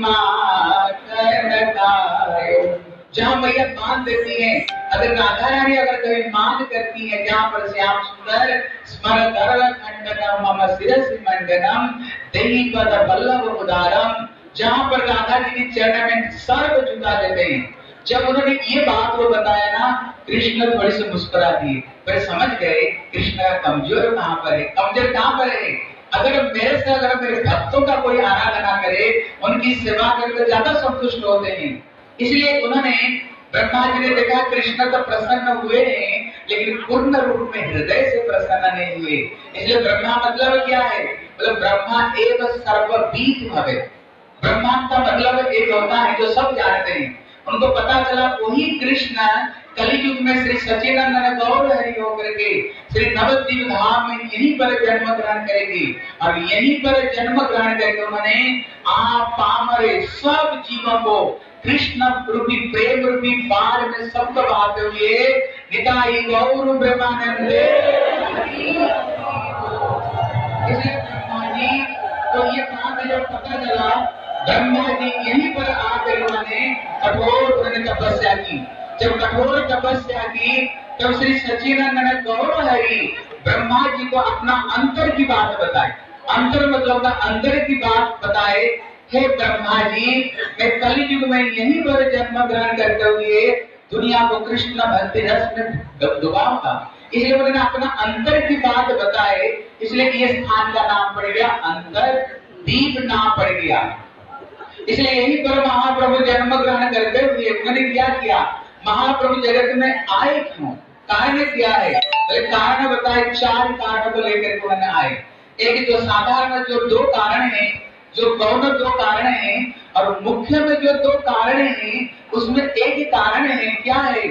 मां, जहाँ मैया बांध देती है। अगर राधा रानी अगर कभी मान करती है, जहाँ पर श्याम सुंदर स्मर तरल खंडनम मम शिरसि मंडनम देहि पद वल्लभ उदारम, जहाँ पर राधा जी के चरण में सर्व झुका देते हैं। जब उन्होंने ये बात को बताया ना, कृष्ण थोड़ी से मुस्कुरा दिए, फिर समझ गए कृष्ण का कमजोर कहाँ पर है, कमजोर कहाँ पर है। अगर मेरे से अगर मेरे भक्तों का कोई आराधना करे, उनकी सेवा करे तो ज्यादा संतुष्ट होते हैं। इसलिए उन्होंने ब्रह्मा जी ने देखा कृष्ण तो प्रसन्न हुए हैं, लेकिन पूर्ण रूप में हृदय से प्रसन्न नहीं हुए। इसलिए ब्रह्मा मतलब क्या है? मतलब ब्रह्मा एव सर्वविद भवे। ब्रह्मा का मतलब एक होता है जो सब जानते हैं। उनको पता चला वही कृष्ण कलियुग में श्री सच्चिदानंद गौर हरि होकर के श्री नवद्वीप धाम में यहीं पर जन्म ग्रहण करेगी, और यहीं पर जन्म ग्रहण करके उन्होंने आप पामरे सब जीवों को कृष्ण रूपी प्रेम रूपी बार में सबको बहाते हुए निताई गौर ब्रह्मानंदे। इसलिए ब्रह्मा जी तो ये बात जब पता चला, ब्रह्मा जी यहीं पर आकर उन्होंने कठोर उन्होंने तपस्या की। जब कठोर तपस्या की तब श्री सच्चिदानंद गौर हरि ब्रह्मा जी को अपना अंतर की बात बताए। अंतर मतलब अंदर की बात बताए, हे ब्रह्मा जी मैं कलियुग में यहीं पर जन्म ग्रहण करते हुए दुनिया को कृष्ण भक्ति रस में डुबाऊंगा। इसलिए उन्होंने अपना अंतर की बात बताए, इसलिए ये स्थान का नाम पड़ गया अंतर दीप नाम पड़ गया। इसलिए यही पर महाप्रभु जन्म ग्रहण करते हुए उन्होंने क्या किया? महाप्रभु जगत में आए क्यों? कारण क्या है? तो कारण बताए, चार कारण को लेकर के उन्होंने आए। एक जो साधारण जो दो कारण हैं, जो गौण दो कारण हैं, और मुख्य में जो दो कारण हैं उसमें एक कारण है, क्या है?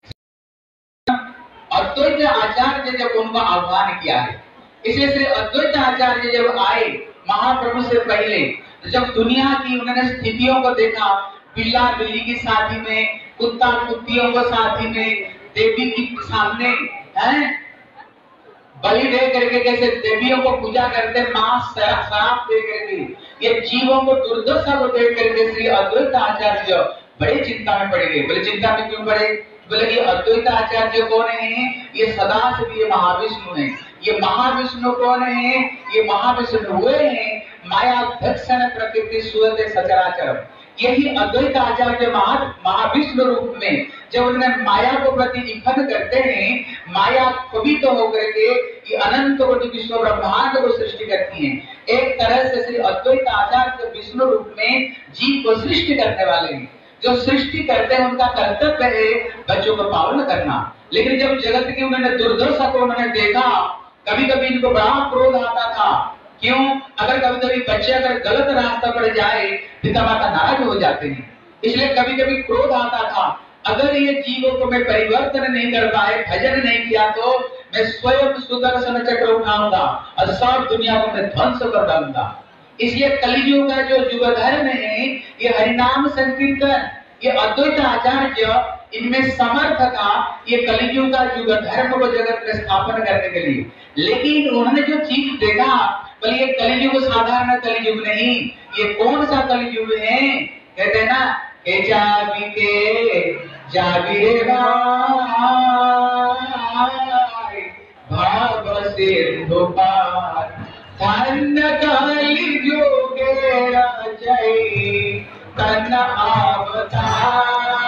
अद्वैत आचार्य जब उनका आह्वान किया है, इसलिए श्री अद्वैत आचार्य जब आए महाप्रभु से पहले, जब दुनिया की उन्होंने स्थितियों को देखा, बिल्ला बिल्ली की साथी में, कुत्ता कुत्तियों को साथी में, देवी की सामने हैं बलि दे करके कैसे देवियों को पूजा करते, मांस शराब दे करके, ये जीवों को दुर्दशा को देख करके श्री अद्वैत आचार्य बड़े चिंता में पड़ गए। बोले चिंता में क्यों पड़े? बोले ये अद्वैत आचार्य कौन है? ये सदा से भी ये महाविष्णु है। ये महाविष्णु कौन है? ये महाविष्णु हुए हैं माया दक्षिण प्रकृति सुरते सचराचर। यही अद्वैत आचार्य महा महाविष्णु रूप में जब उन्हें माया को प्रतिनिधित्व करते हैं, माया कभी तो होकर के ये अनंत कोटि विश्व ब्रह्मांड को सृष्टि करती है। एक तरह से श्री अद्वैत आचार्य विष्णु रूप में जीव को सृष्टि करने वाले हैं। जो सृष्टि करते हैं उनका कर्तव्य है बच्चों को पालन करना। लेकिन जब जगत की उन्होंने दुर्दशा को उन्होंने देखा, कभी कभी इनको बड़ा क्रोध आता था। क्यों? अगर कभी कभी बच्चे अगर गलत रास्ता पर जाए, पिता माता नाराज हो जाते हैं, इसलिए कभी कभी क्रोध आता था। अगर ये जीवों को मैं परिवर्तन नहीं कर पाए, भजन नहीं किया, तो मैं स्वयं सुदर्शन चक्र उठाऊंगा और सब दुनिया को मैं ध्वंस कर डालूंगा। इसलिए कलियुग का जो युग धर्म है, ये हरिनाम संकीर्तन, ये अद्वैत आचार्य इनमें समर्थ था, ये कलियुग का युग धर्म को जगत में स्थापन करने के लिए। लेकिन उन्होंने जो चीज देखा, बोले ये कलियुग साधारण कलियुग नहीं, ये कौन सा कलियुग है? कहते हैं ना, के जाबी के जाबी रे भाव सिंधु पार, धन्य कलियुगे जय तन अवतार।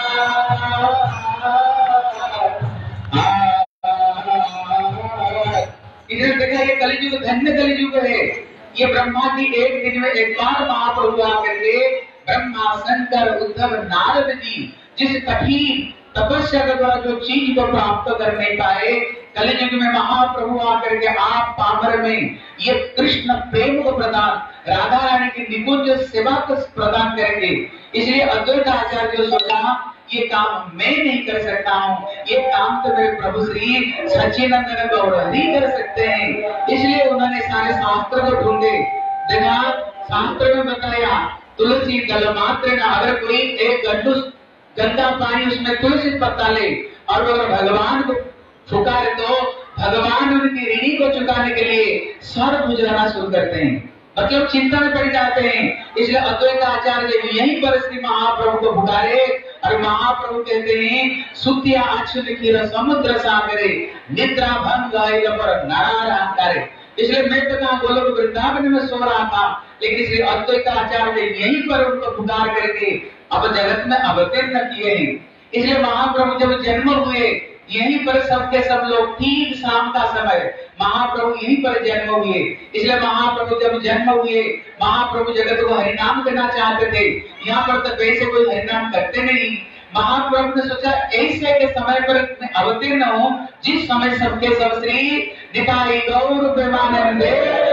इधर देखा, ये कलियुग धन्य कलियुग है। ये ब्रह्मा की एक दिन में एक बार महाप्रभु आकर के ब्रह्मा शंकर उद्धव नारद जी जिस कठिन तपस्या के द्वारा जो चीज को प्राप्त कर नहीं पाए, कलियुग में महाप्रभु आकर के आप पामर में ये कृष्ण प्रेम को प्रदान, राधा रानी की निकुंज सेवा को प्रदान करेंगे। इसलिए अद्वैत आचार्य सोचा ये काम मैं नहीं कर सकता हूँ, ये काम तो मेरे प्रभु श्री सच्चिदानंद गौर ही कर सकते हैं। इसलिए उन्होंने सारे शास्त्र को ढूंढे, देखा शास्त्र में बताया तुलसी दल मात्र न, अगर कोई एक गंडू गंदा पानी उसमें तुलसी पत्ता ले और अगर भगवान को पुकारे तो भगवान उनकी ऋणी को चुकाने के लिए सर गुजराना शुरू करते हैं, मतलब चिंता में पड़ जाते हैं। इसलिए अद्वैत आचार्य यहीं पर श्री महाप्रभु को पुकारे और महाप्रभु कहते हैं सुतिया अक्षुलिखिर समुद्र सागरे निद्रा भंग पर नारायण करे। इसलिए मैं तो कहा गोलोक वृंदावन में सो रहा था, लेकिन श्री अद्वैत आचार्य यहीं पर उनको पुकार करके अब जगत में अवतीर्ण किए हैं। इसलिए महाप्रभु जब जन्म हुए यहीं पर सबके सब लोग ठीक शाम का समय महाप्रभु यहीं पर जन्म हुए। इसलिए महाप्रभु जब जन्म हुए, महाप्रभु जगत को हरिनाम देना चाहते थे। यहाँ पर तो वैसे कोई हरिनाम करते नहीं। महाप्रभु ने सोचा ऐसे के समय पर मैं अवतीर्ण हूँ जिस समय सबके सब श्री निताई गौर प्रेमानंदे,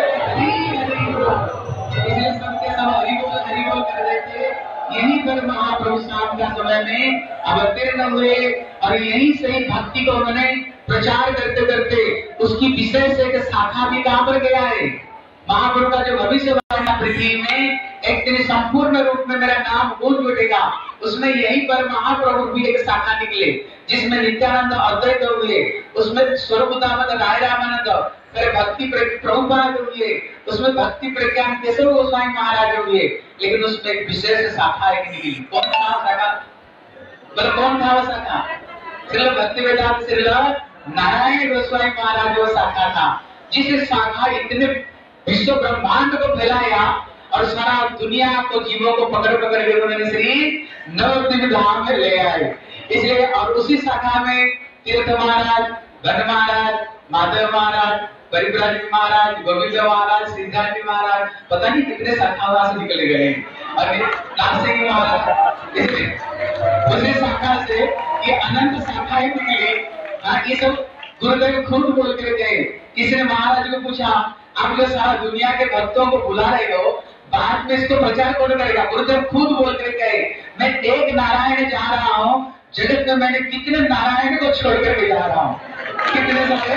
इसलिए सबके सब हरिबोल हरिबोल कर रहे थे। यहीं पर महाप्रभु शाम का समय में अवतीर्ण हुए और यहीं से ही भक्ति को उन्होंने प्रचार करते करते उसकी विशेष एक शाखा भी कहां पर गया है। महाप्रभु का जो भविष्यवाणी पृथ्वी में एक दिन संपूर्ण रूप में मेरा नाम गूंज उठेगा, उसमें यहीं पर महाप्रभु भी एक शाखा निकले जिसमें नित्यानंद अद्वैत हुए, उसमें स्वरूपदानंद राय रामानंद, फिर भक्ति प्रभुपाद हुए, उसमें भक्ति प्रज्ञान केशव गोस्वामी महाराज हुए। लेकिन उसमें एक विशेष शाखा एक निकली। कौन था शाखा? बोले कौन था वो शाखा? श्रील भक्ति वेदांत श्रील नारायण गोस्वामी महाराज वो शाखा था, जिस शाखा इतने विश्व ब्रह्मांड को फैलाया और सारा दुनिया को जीवों को पकड़ पकड़ के उन्होंने श्री नवद्वीप धाम में ले आए। इसलिए और उसी शाखा में तीर्थ महाराज, घन महाराज, माधव महाराज, परिव्राज महाराज, गोविंद महाराज, सिद्धार्थ महाराज, पता नहीं कितने शाखा वहां से निकले गए। और नासिक महाराज, उसी शाखा से ये अनंत शाखाएं निकली हाँ, ये सब गुरुदेव खुद बोल कर गए। किसी ने महाराज को पूछा, आप लोग सारा दुनिया के भक्तों को बुला रहे हो, बाद में इसको प्रचार कौन करेगा? गुरुदेव खुद बोल कर गए, मैं एक नारायण जा रहा हूँ, जगत में मैंने कितने नारायण को छोड़ कर जा रहा हूँ, कितने सारे,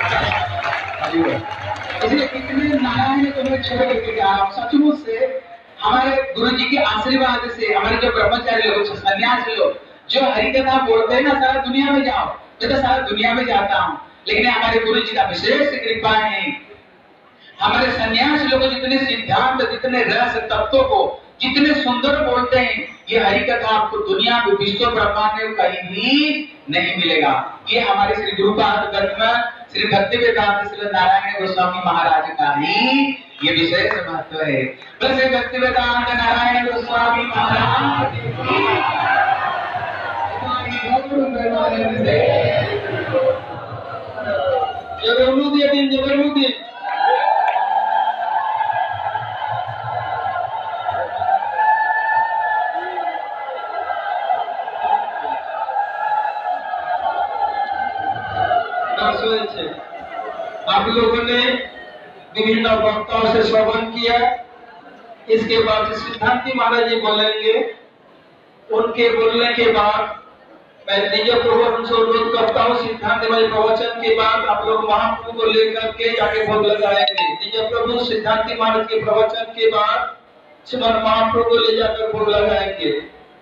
इसलिए कितने नारायण को मैं छोड़ करके जा रहा हूँ। सचमुच से हमारे गुरु जी के आशीर्वाद से हमारे जो ब्रह्मचारी लोग, सन्यासी लोग जो हरिकथा बोलते हैं ना, सारा दुनिया में जाओ, मैं तो सारा दुनिया में जाता हूँ, लेकिन हमारे गुरु जी का विशेष कृपा है। हमारे सन्यासी लोग जितने सिद्धांत, जितने रस तत्वों को जितने सुंदर बोलते हैं, ये हरिकथा आपको दुनिया में, विश्व ब्रह्मांड में कहीं भी नहीं मिलेगा। ये हमारे श्री गुरुपाद ब्रह्म श्री भक्ति वेदांत श्री नारायण गोस्वामी महाराज का ही ये विशेष महत्व है। बस श्री भक्ति वेदांत नारायण गोस्वामी महाराज जबरमुदी दिन जबरमुदी आप लोगों ने विभिन्न वक्ताओं से श्रवण किया। इसके बाद सिद्धांति महाराज जी बोलेंगे। उनके बोलने के बाद मैं निज प्रभु उनसे अनुरोध करता हूँ, सिद्धांत महाराज प्रवचन के बाद आप लोग महाप्रभु को लेकर के जाके भोग लगाएंगे। निज प्रभु सिद्धांति महाराज के प्रवचन के बाद श्रीमद महाप्रभु को ले जाकर भोग लगाएंगे।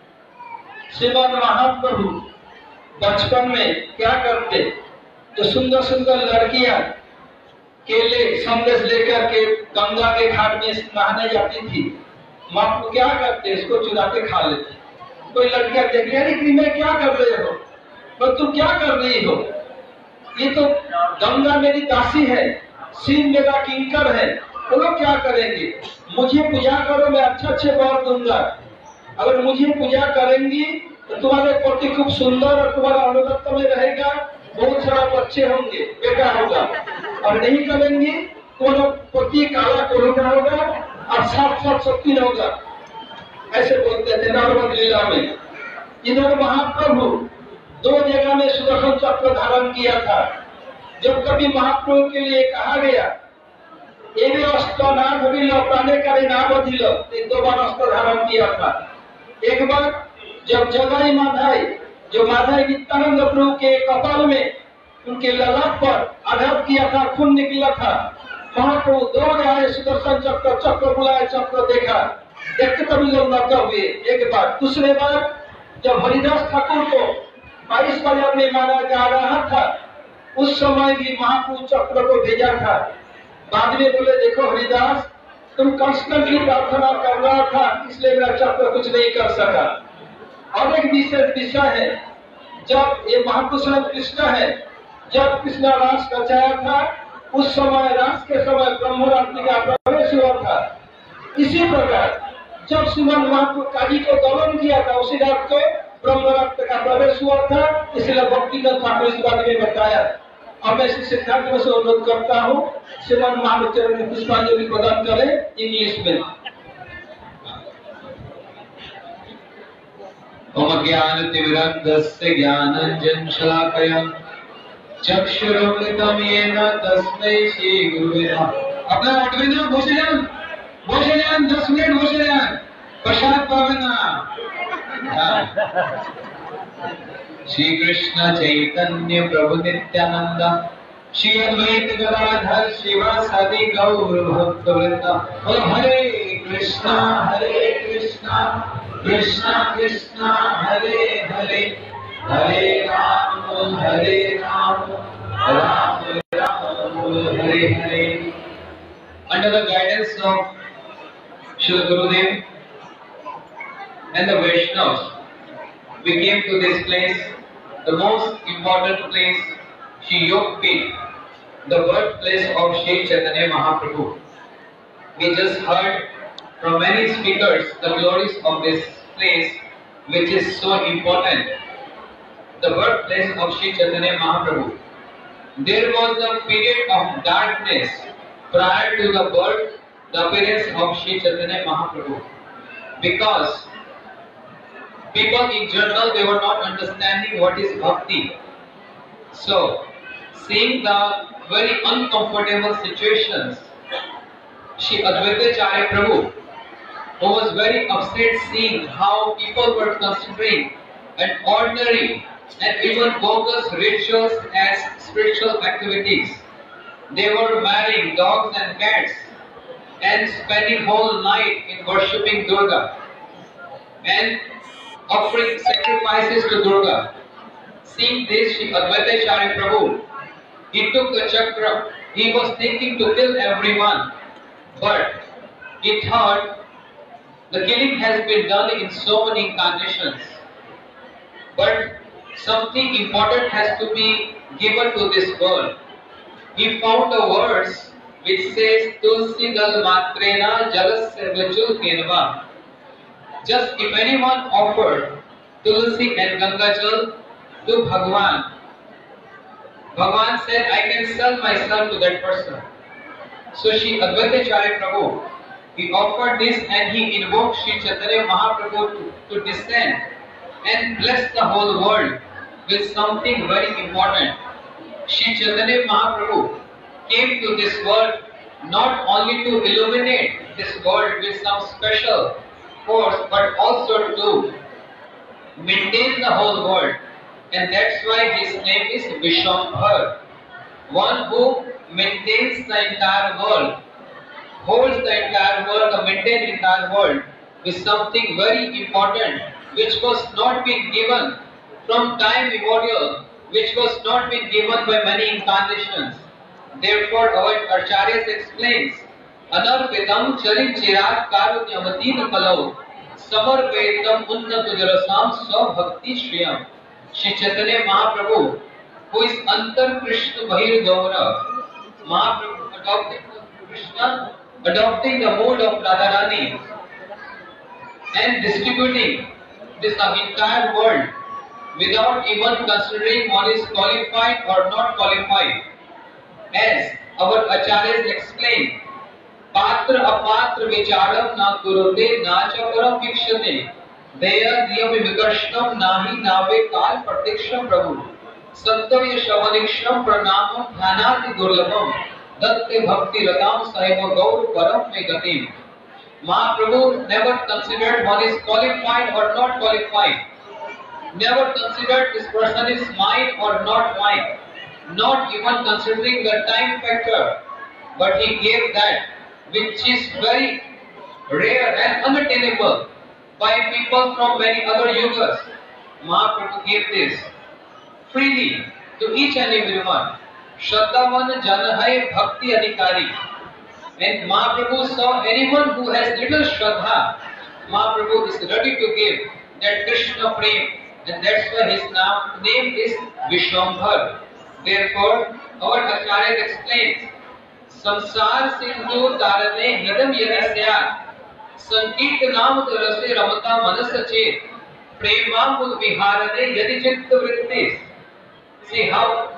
श्रीमद महाप्रभु बचपन में क्या करते, जो सुंदर सुंदर लड़कियां केले संदेश लेकर के गंगा के घाट में नहाने जाती थी, महाप्रभु क्या करते, इसको चुरा के खा लेते। कोई लड़कियां देख रही कि मैं क्या कर रहे हो, पर तुम क्या कर रही हो, ये तो गंगा मेरी दासी है, शिव मेरा किंकर है, वो लोग क्या करेंगे, मुझे पूजा करो, मैं अच्छे अच्छे वर दूंगा। अगर मुझे पूजा करेंगी तो तुम्हारे पति खूब सुंदर और तुम्हारा अनुगत्य में रहेगा, बहुत सारा बच्चे होंगे, बेटा होगा। और नहीं करेंगी तो पति काला कोरोना होगा और सात सात शक्ति होगा। ऐसे बोलते थे नर्मद लीला में। इधर महाप्रभु दो जगह में सुदर्शन चक्र धारण किया था। जब कभी महाप्रभु के लिए कहा गया एवे अस्त्र ना धरी लौटाने का ना बधिल, दो बार अस्त्र धारण किया था। एक बार जब जगाई माधाई, जो माधाई नित्यानंद प्रभु के कपाल में उनके ललाट पर आघात किया था, खून निकला था, महाप्रभु दौड़ आए, सुदर्शन चक्र चक्र बुलाए, चक्र देखा, देखते कभी लोग नौका हुए। एक बार दूसरे बार जब हरिदास ठाकुर को बाईस बाजार में मारा जा रहा था, उस समय भी महाप्रभु चक्र को भेजा था। बाद में बोले देखो हरिदास, तुम कंस्टेंटली प्रार्थना कर रहा था, इसलिए मेरा चक्र कुछ नहीं कर सका। और एक विशेष विषय है, जब ये महापुरुष कृष्ण है, जब कृष्ण रास रचाया था, उस समय रास के समय ब्रह्मरात्रि का प्रवेश हुआ था। इसी प्रकार जब श्रीमद महाप्रभु काजी को दमन किया था, उसी रात को ब्रह्मरात्रि का प्रवेश हुआ था। इसलिए भक्ति ठाकुर इस बारे में बताया। अब मैं इसी सिद्धांत में से अनुरोध करता हूँ, श्रीमद महाप्रभु चरण में पुष्पांजलि प्रदान करें इंग्लिश में। ओम ज्ञानतिमिरन्धस्य ज्ञानाञ्जनशलाकया चक्षुरुन्मिलितं येन तस्मै श्रीगुरुवे नमः। अपना उठ जाओ, बसे जाओ, बसे जाओ, दस मिनट बसे जाओ, प्रसाद पावेना। श्री कृष्ण चैतन्य प्रभु नित्यानंद, श्री अद्वैत गदाधर शिवासादि गौर भक्तवृंद। हरे कृष्णा हरे कृष्णा कृष्णा कृष्णा हरे हरे, हरे राम हरे Ram Ram Ram Hare Hare. Under the guidance of Srila Gurudev and the Vaishnavas, we came to this place, the most important place, Shri Yogpit, the birthplace of Shri Chaitanya Mahaprabhu. We just heard from many speakers the glories of this place, which is so important, the birthplace of Shri Chaitanya Mahaprabhu. There was a period of darkness prior to the birth, the appearance of Shri Chaitanya Mahaprabhu, because people in general, they were not understanding what is bhakti. So, seeing the very uncomfortable situations, Shri Advaita Acharya Prabhu, who was very upset seeing how people were considering an ordinary and even bogus rituals as spiritual activities. They were marrying dogs and cats and spending whole night in worshipping Durga and offering sacrifices to Durga. Seeing this, Shri Advaita Acharya Prabhu, he took the chakra. He was thinking to kill everyone, but he thought the killing has been done in so many incarnations, but something important has to be given to this world. He found a verse which says, Tulsi dal matrena jalasya vachul kenva. Just if anyone offered Tulsi and Ganga Jal to Bhagwan, Bhagwan said, I can sell myself to that person. So Shri Advaita Acharya Prabhu, he offered this and he invoked Shri Chaitanya Mahaprabhu to, to descend and bless the whole world with something very important. Shri Chaitanya Mahaprabhu came to this world not only to illuminate this world with some special force, but also to maintain the whole world. And that's why his name is Vishwambhar, one who maintains the entire world, holds the entire world, the maintained entire world with something very important, which was not been given from time immemorial, which was not been given by many incarnations. Therefore, our Acharyas explains, Anarvedam charim chirat karunyamatin palau samarvedam unnatu jarasam svabhakti shriyam. Shri Chaitanya Mahaprabhu, who is Antar Krishna Bahir Gaura, Mahaprabhu adopting Krishna, adopting the mode of Radharani and distributing this entire world without even considering one is qualified or not qualified. As our Acharyas explain, Patra apatra vicharam na kurute na chakaram vikshate Deya niyam vikarshnam nahi nave kal pratiksham prabhu Sattavya shavaniksham pranamam dhanati durlabham Datte bhakti ratam sahiva gaur param me gatim. Mahaprabhu never considered one is qualified or not qualified. Never considered this person is mine or not mine. Not even considering the time factor. But he gave that which is very rare and unattainable by people from many other yugas. Mahaprabhu gave this freely to each and every one. Shraddhavan janahai bhakti adhikari. And Mahaprabhu saw anyone who has little Shraddha, Mahaprabhu is ready to give that Krishna prem, and that's why his name is Vishwambhar. Therefore, our Acharya explains, Samsar Sindhu Tarane Hidam Yadasya Sankit Nam Rase Ramata Manasachet Premamul Viharane Yadi Chitta Vrittis. See how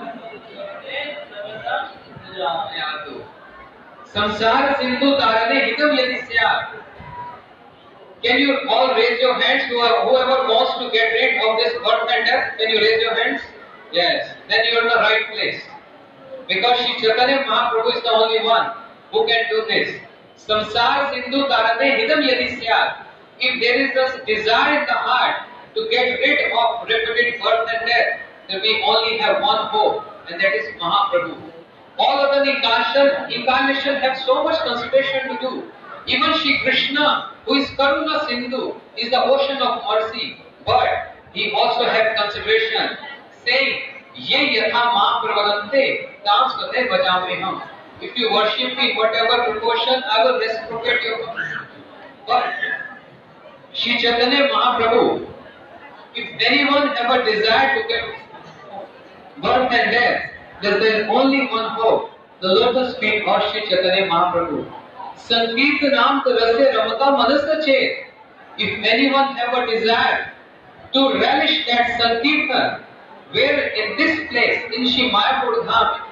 Samsara Sindhu Tarane Hidam Yadisya. Can you all raise your hands? Whoever wants to get rid of this birth and death, can you raise your hands? Yes, then you are in the right place. Because Shri Chaitanya Mahaprabhu is the only one who can do this. Samsara Sindhu Tarane Hidam Yadisya. If there is a desire in the heart to get rid of repeated birth and death, then we only have one hope, and that is Mahaprabhu. All other incarnation, incarnation have so much consideration to do. Even Shri Krishna, who is Karuna Sindhu, is the ocean of mercy, but he also has consideration, saying, Ye yatha ma pravarante tam sate bajame. If you worship me in whatever proportion, I will reciprocate your worship. But Shri Chaitanya Mahaprabhu, if anyone ever desired to get birth and death, then there is only one hope, the lotus feet of Shri Chaitanya Mahaprabhu. Sankirtanam rase ramata manasa chet. If anyone ever desired to relish that Sankirtan, where in this place, in Shri Mayapur Dham,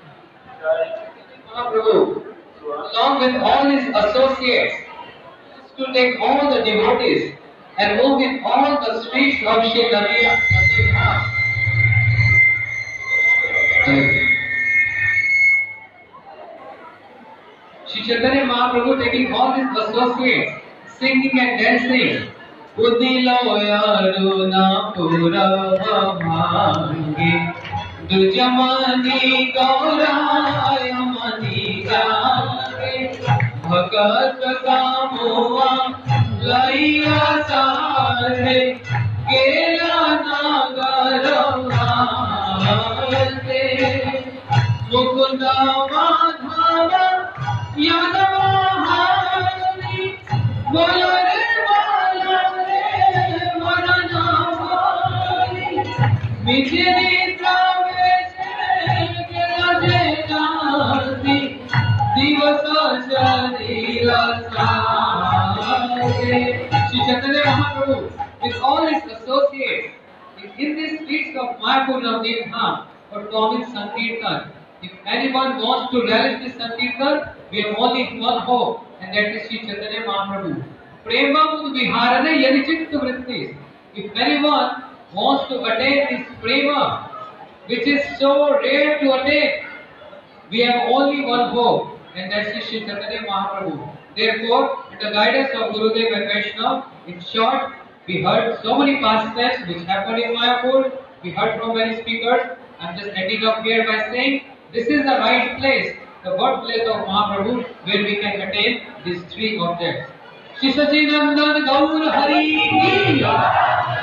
Mahaprabhu, along with all his associates, to take all the devotees and move in all the streets of Shri Nadia Dham. Shri Chaitanya Mahaprabhu taking all his associates, singing and dancing. Udilo yaruna purava bhangi, dujamani gaurayamani jage, bhagat kamuva laiya sare, kela nagaravate, mukunda madhava yadava hari, bolare Mijini travese gelade jati divasa sharira sare. Shri Chaitanya Mahaprabhu with all his associates in the streets of Mayapur Navadvip Dham performing Sankirtan. If anyone wants to relish this Sankirtan, we have only one hope, and that is Shri Chaitanya Mahaprabhu. Premam viharane yadi chitta vrittis. If anyone wants to attain this prema, which is so rare to attain, we have only one hope, and that is Shri Chaitanya Mahaprabhu. Therefore, with the guidance of Gurudev and Vaishnava, in short, we heard so many pastimes which happened in Mayapur, we heard from many speakers. I am just ending up here by saying, this is the right place, the birthplace of Mahaprabhu, where we can attain these three objects. Shri Sachidanand Gaur Hari Ki